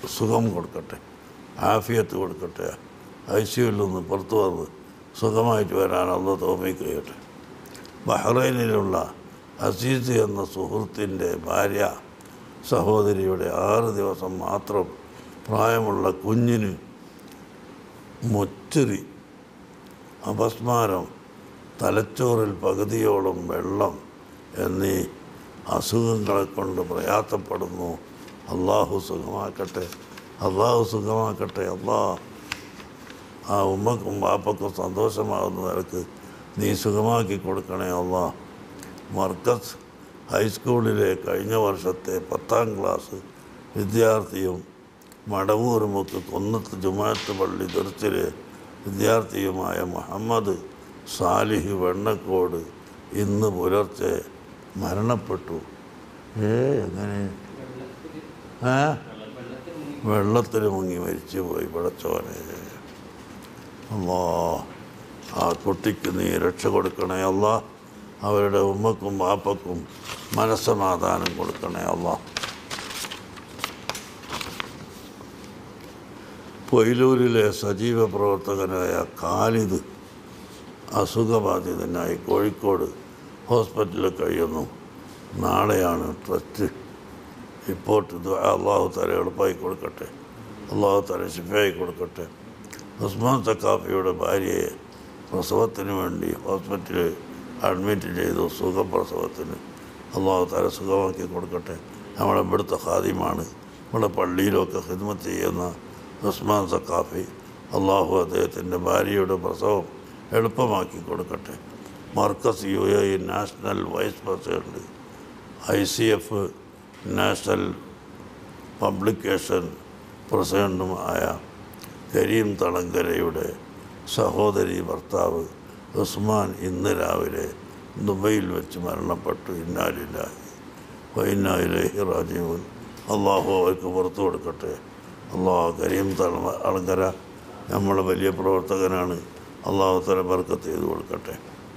Speaker 1: സുഖം കൊടുക്കട്ടെ, ആഫിയത്ത് കൊടുക്കട്ടെ. ഐ സിയുവിൽ നിന്ന് പുറത്തു വന്ന് സുഖമായിട്ട് വരാൻ അള്ളാഹു തൗഫീഖ് ചെയ്യട്ടെ. ബഹ്റൈനിലുള്ള അസീസ് എന്ന സുഹൃത്തിൻ്റെ ഭാര്യ സഹോദരിയുടെ ആറ് ദിവസം മാത്രം പ്രായമുള്ള കുഞ്ഞിന് മുച്ചിറി, അപസ്മാരം, തലച്ചോറിൽ പകുതിയോളം വെള്ളം എന്നീ അസുഖങ്ങളെ കൊണ്ട് പ്രയാസപ്പെടുന്നു. അള്ളാഹു സുഖമാക്കട്ടെ, അള്ളാഹു സുഖമാക്കട്ടെ. അള്ളാഹ് ആ ഉമ്മക്കും ബാപ്പക്കും സന്തോഷമാകുന്ന നിലക്ക് നീ സുഖമാക്കി കൊടുക്കണേ അള്ളാഹ്. മർക്കസ് ഹൈസ്കൂളിലെ കഴിഞ്ഞ വർഷത്തെ പത്താം ക്ലാസ് വിദ്യാർത്ഥിയും മടവൂരുമുക്ക് കൊന്നത്ത് ജുമാഅത്ത് പള്ളി ദർസിലെ വിദ്യാർത്ഥിയുമായ മുഹമ്മദ് സാലിഹ് വെണ്ണക്കോട് ഇന്ന് പുലർച്ചെ മരണപ്പെട്ടു. ഏ എങ്ങനെ? ഏ വെള്ളത്തിൽ മുങ്ങി മരിച്ചു പോയി. പടച്ചോനെ അല്ലാ, ആ കുട്ടിക്ക് നീ രക്ഷ കൊടുക്കണേ അല്ലാ. അവരുടെ ഉമ്മക്കും ബാപ്പക്കും മനസ്സമാധാനം കൊടുക്കണേ അല്ലാ. പൊയിലൂരിലെ സജീവ പ്രവർത്തകനായ ഖാലിദ് അസുഖബാധിതനായി കോഴിക്കോട് ഹോസ്പിറ്റലിൽ കഴിയുന്നു. നാളെയാണ് ട്രസ്റ്റ് റിപ്പോർട്ട്. അള്ളാഹു തല എളുപ്പമായി കൊടുക്കട്ടെ, അള്ളാഹു തല ശിഫയായി കൊടുക്കട്ടെ. ഉസ്മാൻ സക്കാഫിയുടെ ഭാര്യയെ പ്രസവത്തിന് വേണ്ടി ഹോസ്പിറ്റലിൽ അഡ്മിറ്റ് ചെയ്തു. സുഖപ്രസവത്തിന് അള്ളാഹു തല സുഖമാക്കി കൊടുക്കട്ടെ. നമ്മളെ ഇവിടുത്തെ ഖാദിമാണ്, നമ്മുടെ പള്ളിയിലൊക്കെ ഖിദ്മത്ത് ചെയ്യുന്ന ഉസ്മാൻ സക്കാഫി. അള്ളാഹു അദ്ദേഹത്തിൻ്റെ ഭാര്യയുടെ പ്രസവം എളുപ്പമാക്കി കൊടുക്കട്ടെ. Markaz U A E national vice president, I C F national publication പ്രസിഡൻറ്റുമായ കരീം തളങ്കരയുടെ സഹോദരി ഭർത്താവ് ഉസ്മാൻ ഇന്ന് രാവിലെ ദുബൈയിൽ വെച്ച് മരണപ്പെട്ടു. ഇന്നാലില്ലാഹി വഇന്നാ ഇലൈഹി റാജിഊൻ. അള്ളാഹു അവർക്ക് പുറത്തു കൊടുക്കട്ടെ. അള്ളാഹു കരീം തളങ്കര നമ്മളെ വലിയ പ്രവർത്തകനാണ്. അള്ളാഹു തആല ബർക്കത്ത് ചെയ്ത് കൊടുക്കട്ടെ.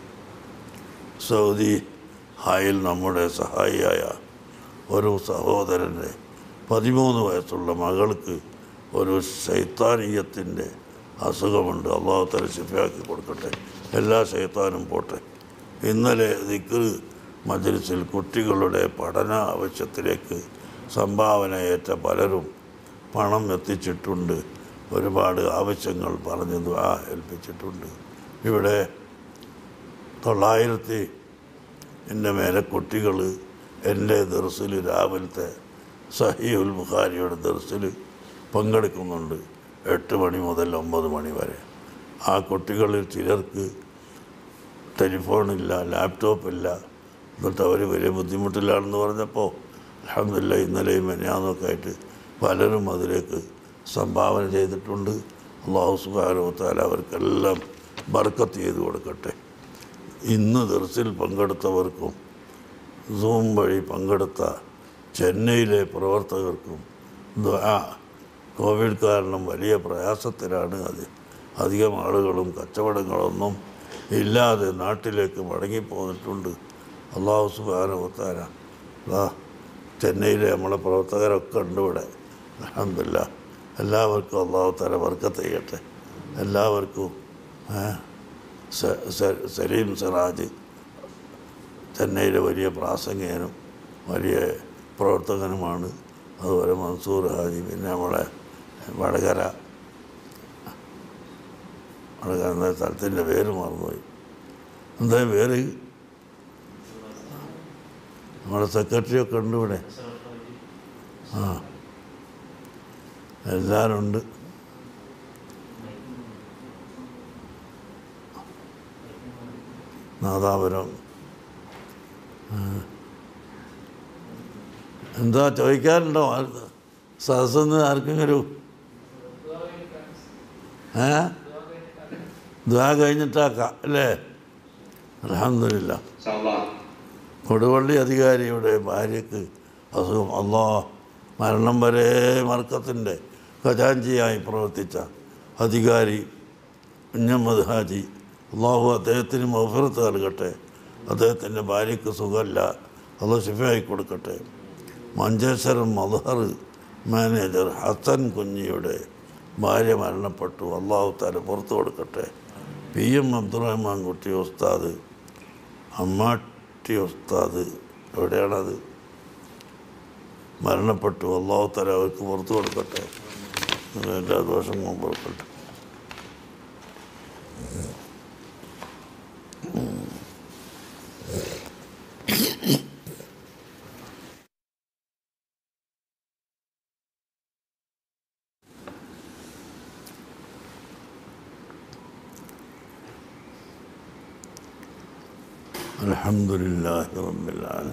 Speaker 1: സൗദി ഹായിൽ നമ്മുടെ സഹായിയായ ഒരു സഹോദരൻ്റെ പതിമൂന്ന് വയസ്സുള്ള മകൾക്ക് ഒരു ശൈത്താനീയത്തിൻ്റെ അസുഖമുണ്ട്. അള്ളാഹു തആല ശിഫയാക്കി കൊടുക്കട്ടെ. എല്ലാ ശൈത്താനും പോട്ടെ. ഇന്നലെ ദിക്ർ മജ്ലിസിൽ കുട്ടികളുടെ പഠന ആവശ്യത്തിലേക്ക് സംഭാവനയേറ്റ പലരും പണം എത്തിച്ചിട്ടുണ്ട്. ഒരുപാട് ആവശ്യങ്ങൾ പറഞ്ഞ് ദുആ ഏൽപ്പിച്ചിട്ടുണ്ട്. ഇവിടെ തൊള്ളായിരത്തി എൻ്റെ മേലെ കുട്ടികൾ എൻ്റെ ദർസിൽ രാവിലത്തെ സഹീഹുൽ ബുഖാരിയുടെ ദർസിൽ പങ്കെടുക്കുന്നുണ്ട്. എട്ട് മണി മുതൽ ഒമ്പത് മണി വരെ. ആ കുട്ടികളിൽ ചിലർക്ക് ടെലിഫോണില്ല, ലാപ്ടോപ്പില്ല. എന്നിട്ട് അവർ വലിയ ബുദ്ധിമുട്ടിലാണെന്ന് പറഞ്ഞപ്പോൾ അൽഹംദുലില്ലാഹ് ഇന്നലെയും മെനയാന്നൊക്കെ ആയിട്ട് പലരും അതിലേക്ക് സംഭാവന ചെയ്തിട്ടുണ്ട്. അല്ലാഹു സുബ്ഹാനഹു വ തആല അവർക്കെല്ലാം ബർക്കത്ത് ചെയ്ത് കൊടുക്കട്ടെ. ഇന്ന് ദർസിൽ പങ്കെടുത്തവർക്കും സൂം വഴി പങ്കെടുത്ത ചെന്നൈയിലെ പ്രവർത്തകർക്കും ദുആ. കോവിഡ് കാരണം വലിയ പ്രയാസത്തിലാണ്. അത് അധികം ആളുകളും കച്ചവടങ്ങളൊന്നും ഇല്ലാതെ നാട്ടിലേക്ക് മടങ്ങിപ്പോന്നിട്ടുണ്ട്. അല്ലാഹു സുബ്ഹാനഹു വ തആല ചെന്നൈയിലെ നമ്മളെ പ്രവർത്തകരൊക്കെ ഉണ്ട് ഇവിടെ. അൽഹംദുലില്ലാഹ് എല്ലാവർക്കും അല്ലാഹു തആല ബർക്കത്ത് ചെയ്യട്ടെ. എല്ലാവർക്കും സലീം സിറാജ് ചെന്നൈയിലെ വലിയ പ്രാസംഗികനും വലിയ പ്രവർത്തകനുമാണ്. അതുപോലെ മൻസൂർ ഹാജി, പിന്നെ നമ്മളെ വടകര വടകര എന്ന സ്ഥലത്തിൻ്റെ പേര് മറന്നുപോയി. എന്താ പേര്? നമ്മുടെ സെക്രട്ടറിയൊക്കെ ഉണ്ട് ഇവിടെ. ആ എല്ലാവരും ഉണ്ട്. നാദാപുരം. എന്താ ചോദിക്കാറുണ്ടോ സദസ്സെന്ന് ആർക്കെങ്കിലും? ഏ ദുആ കഴിഞ്ഞിട്ടാക്കാം അല്ലേ? അൽഹംദുലില്ലാഹ്. കൊടുവള്ളി അധികാരിയുടെ ഭാര്യയ്ക്ക് അസുഖം. അല്ലാഹ് മരണം വരെ മർക്കത്തിൻ്റെ ഖജാൻജിയായി പ്രവർത്തിച്ച അധികാരി കുഞ്ഞമ്മദ് ഹാജി, അള്ളാഹു അദ്ദേഹത്തിന് മഗ്ഫിറത്ത് നൽകട്ടെ. അദ്ദേഹത്തിൻ്റെ ഭാര്യയ്ക്ക് സുഖമല്ല, അള്ളാഹു ശിഫയായി കൊടുക്കട്ടെ. മഞ്ചേശ്വരം മദ്ഹർ മാനേജർ ഹസൻ കുഞ്ഞിയുടെ ഭാര്യ മരണപ്പെട്ടു. അള്ളാഹു തആല പുറത്തു കൊടുക്കട്ടെ. പി എം അബ്ദുറഹ്മാൻ കുട്ടി ഉസ്താദ് അമ്മാട്ടി ഉസ്താദ് എവിടെയാണത് മരണപ്പെട്ടു. അള്ളാഹു തആല അവർക്ക് പുറത്തു കൊടുക്കട്ടെ, എല്ലാ ദോഷങ്ങളും പുറപ്പെട്ടു. അൽഹംദുലില്ലാഹി റബ്ബിൽ ആലമീൻ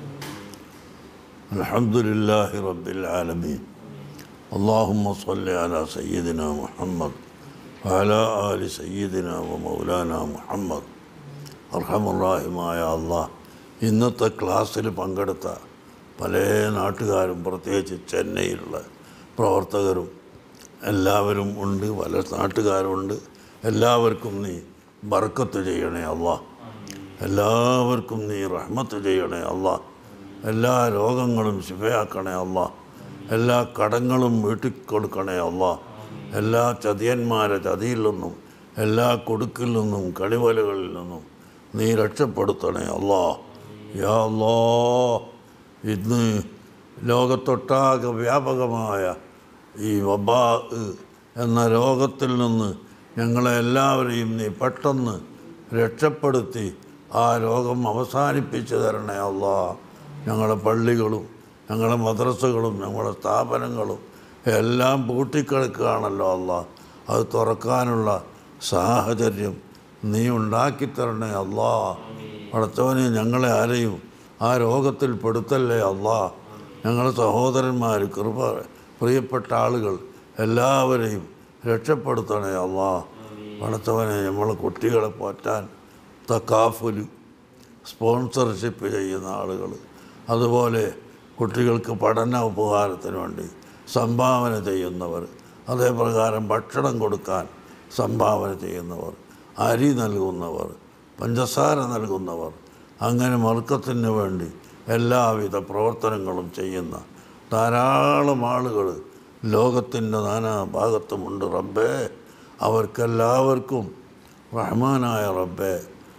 Speaker 1: അൽഹംദുലില്ലാഹി റബ്ബിൽ ആലമീൻ അല്ലാഹുമ്മ സ്വല്ലി അലാ സയ്യിദിനാ മുഹമ്മദ് വഅലാ ആലി സയ്യിദിനാ വ മൗലാനാ മുഹമ്മദ്. അർഹമുർ-റഹീമായ അല്ലാഹ്, ഇന്നത്തെ ക്ലാസ്സിൽ പങ്കെടുത്ത പല നാട്ടുകാരും പ്രത്യേകിച്ച് ചെന്നൈയിലുള്ള പ്രവർത്തകരും എല്ലാവരും ഉണ്ട്, പല നാട്ടുകാരുണ്ട്. എല്ലാവർക്കും നീ ബർക്കത്ത് ചെയ്യണേ അല്ലാഹ്, എല്ലാവർക്കും നീ റഹ്മത്ത് ചെയ്യണേ അല്ലാഹ്. എല്ലാ രോഗങ്ങളും ശിഫയാക്കണേ അല്ലാഹ്, എല്ലാ കടങ്ങളും വീട്ടിക്കൊടുക്കണേ അല്ലാഹ്. എല്ലാ ചതിയന്മാരെ ചതിയിൽ നിന്നും എല്ലാ കൊടുക്കിൽ നിന്നും കളിവലകളിൽ നിന്നും നീ രക്ഷപ്പെടുത്തണേ അല്ലാഹ്. യാ അല്ലാഹ്, ഇന്ന് ലോകത്തൊട്ടാകെ വ്യാപകമായ ഈ വബാ എന്ന രോഗത്തിൽ നിന്ന് ഞങ്ങളെ എല്ലാവരെയും നീ പെട്ടെന്ന് രക്ഷപ്പെടുത്തി ആ രോഗം അവസാനിപ്പിച്ചു തരണേ അല്ലാഹ്. ഞങ്ങളുടെ പള്ളികളും ഞങ്ങളുടെ മദ്രസകളും ഞങ്ങളുടെ സ്ഥാപനങ്ങളും എല്ലാം പൂട്ടിക്കിടക്കുകയാണല്ലോ അല്ലാഹ്. അത് തുറക്കാനുള്ള സാഹചര്യം നീ ഉണ്ടാക്കിത്തരണേ അല്ലാഹ്. പടച്ചവനെ, ഞങ്ങളെ ആരെയും ആ രോഗത്തിൽ പെടുത്തല്ലേ അല്ലാഹ്. ഞങ്ങളുടെ സഹോദരന്മാർ, കൃപ പ്രിയപ്പെട്ട ആളുകൾ എല്ലാവരെയും രക്ഷപ്പെടുത്തണേ അല്ലാഹ്. പടച്ചവനെ, നമ്മളെ കുട്ടികളെ പോറ്റാൻ തക്കാഫുല് സ്പോൺസർഷിപ്പ് ചെയ്യുന്ന ആളുകൾ, അതുപോലെ കുട്ടികൾക്ക് പഠന ഉപകാരത്തിന് വേണ്ടി സംഭാവന ചെയ്യുന്നവർ, അതേപ്രകാരം ഭക്ഷണം കൊടുക്കാൻ സംഭാവന ചെയ്യുന്നവർ, അരി നൽകുന്നവർ, പഞ്ചസാര നൽകുന്നവർ, അങ്ങനെ മർക്കത്തിന് വേണ്ടി എല്ലാവിധ പ്രവർത്തനങ്ങളും ചെയ്യുന്ന ധാരാളം ആളുകൾ ലോകത്തിൻ്റെ നാനാ ഭാഗത്തുമുണ്ട് റബ്ബേ. അവർക്കെല്ലാവർക്കും റഹ്മാനായ റബ്ബേ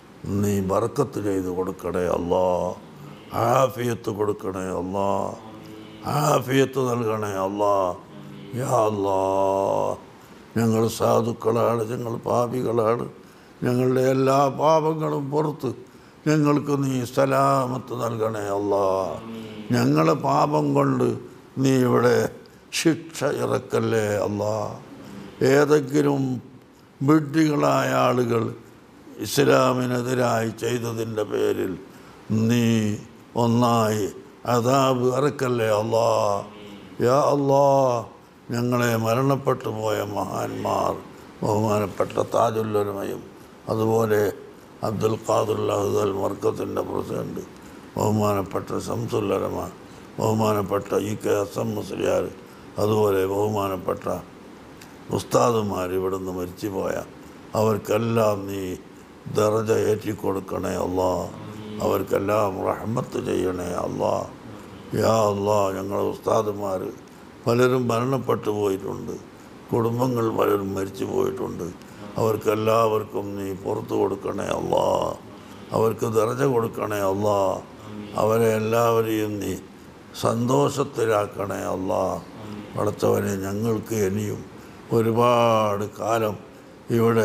Speaker 1: നീ ബർക്കത്ത് ചെയ്ത് കൊടുക്കണേ അല്ലാഹ്. ആഫിയത്ത് കൊടുക്കണേ അല്ലാഹ്, ആഫിയത്ത് നൽകണേ അല്ലാഹ്. യാ അല്ലാഹ്, ഞങ്ങൾ സാധുക്കളാണ്, ഞങ്ങൾ പാപികളാണ്. ഞങ്ങളുടെ എല്ലാ പാപങ്ങളും പുറത്ത് ഞങ്ങൾക്ക് നീ സലാമത്ത് നൽകണേ അല്ലാഹ്. ഞങ്ങളെ പാപം കൊണ്ട് നീ ഇവിടെ ശിക്ഷ ഇറക്കല്ലേ അല്ലാഹ്. ഏതെങ്കിലും വിഡ്ഢികളായ ആളുകൾ ഇസ്ലാമിനെതിരായി ചെയ്തതിൻ്റെ പേരിൽ നീ ഒന്നായി അദാബ് ഇറക്കല്ലേ അല്ലാഹ്. യാ അല്ലാഹ്, ഞങ്ങളെ മരണപ്പെട്ടു പോയ മഹാന്മാർ, ബഹുമാനപ്പെട്ട താജുല്ലുലമയും അതുപോലെ അബ്ദുൽ ഖാദിർ അഹ്ദൽ മർക്കത്തിൻ്റെ പ്രസിഡന്റ് ബഹുമാനപ്പെട്ട ശംസുല്ലുലമ, ബഹുമാനപ്പെട്ട ഇ കെ അസം മുസ്ലിയാർ, അതുപോലെ ബഹുമാനപ്പെട്ട ഉസ്താദുമാർ ഇവിടുന്ന് മരിച്ചുപോയ അവർക്കെല്ലാം നീ ദറജ ഏറ്റിക്കൊടുക്കണേ അല്ലാഹ്. അവർക്കെല്ലാം റഹ്മത്ത് ചെയ്യണേ അല്ലാഹ്. യാ അല്ലാഹ്, ഞങ്ങളുടെ ഉസ്താദുമാർ പലരും മരണപ്പെട്ടു പോയിട്ടുണ്ട്, കുടുംബങ്ങൾ പലരും മരിച്ചു പോയിട്ടുണ്ട്. അവർക്കെല്ലാവർക്കും നീ പുറത്തു കൊടുക്കണേ അല്ലാഹ്. അവർക്ക് ദറജ കൊടുക്കണേ അല്ലാഹ്. അവരെ എല്ലാവരെയും നീ സന്തോഷത്തിലാക്കണേ അല്ലാഹ്. പടച്ചവനെ, ഞങ്ങൾക്ക് ഇനിയും ഒരുപാട് കാലം ഇവിടെ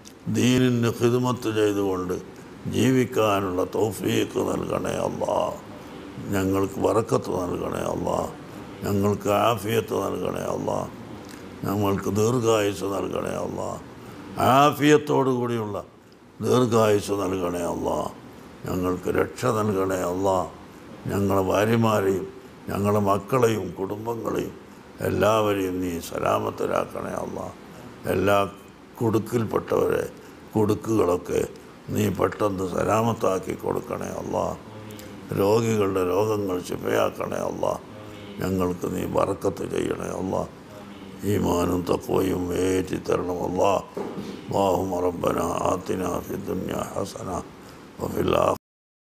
Speaker 1: ദീനിന് ഖിദ്മത്ത് ചെയ്തുകൊണ്ട് ജീവിക്കാനുള്ള തൗഫീഖ് നൽകണേ അല്ലാഹ്. ഞങ്ങൾക്ക് ബറക്കത്ത് നൽകണേ അല്ലാഹ്. ഞങ്ങൾക്ക് ആഫിയത്ത് നൽകണേ അല്ലാഹ്. ഞങ്ങൾക്ക് ദീർഘായുസ് നൽകണേ അല്ലാഹ്. ആഫിയത്തോടു കൂടിയുള്ള ദീർഘായുസ് നൽകണേ അല്ലാഹ്. ഞങ്ങൾക്ക് രക്ഷ നൽകണേ അല്ലാഹ്. ഞങ്ങളുടെ ഭാര്യമാരെയും ഞങ്ങളുടെ മക്കളെയും കുടുംബങ്ങളെയും എല്ലാവരെയും നീ സലാമത്തിലാക്കണേ അല്ലാഹ്. എല്ലാ കുടുക്കിൽപ്പെട്ടവരെ കുടുക്കുകളൊക്കെ നീ പെട്ടെന്ന് സലാമത്താക്കി കൊടുക്കണേ അല്ലാഹ്. രോഗികളുടെ രോഗങ്ങൾ ശിഫയാക്കണേ അല്ലാഹ്. ഞങ്ങൾക്ക് നീ ബർക്കത്ത് ചെയ്യണേ അല്ലാഹ്. ഈമാനും തഖ്വയും ഏറ്റി തരണം അല്ലാഹ്. അല്ലാഹുമ്മ റബ്ബനാ ആതിനാ ഫിദ്ദുനിയാ ഹസന വഫിൽ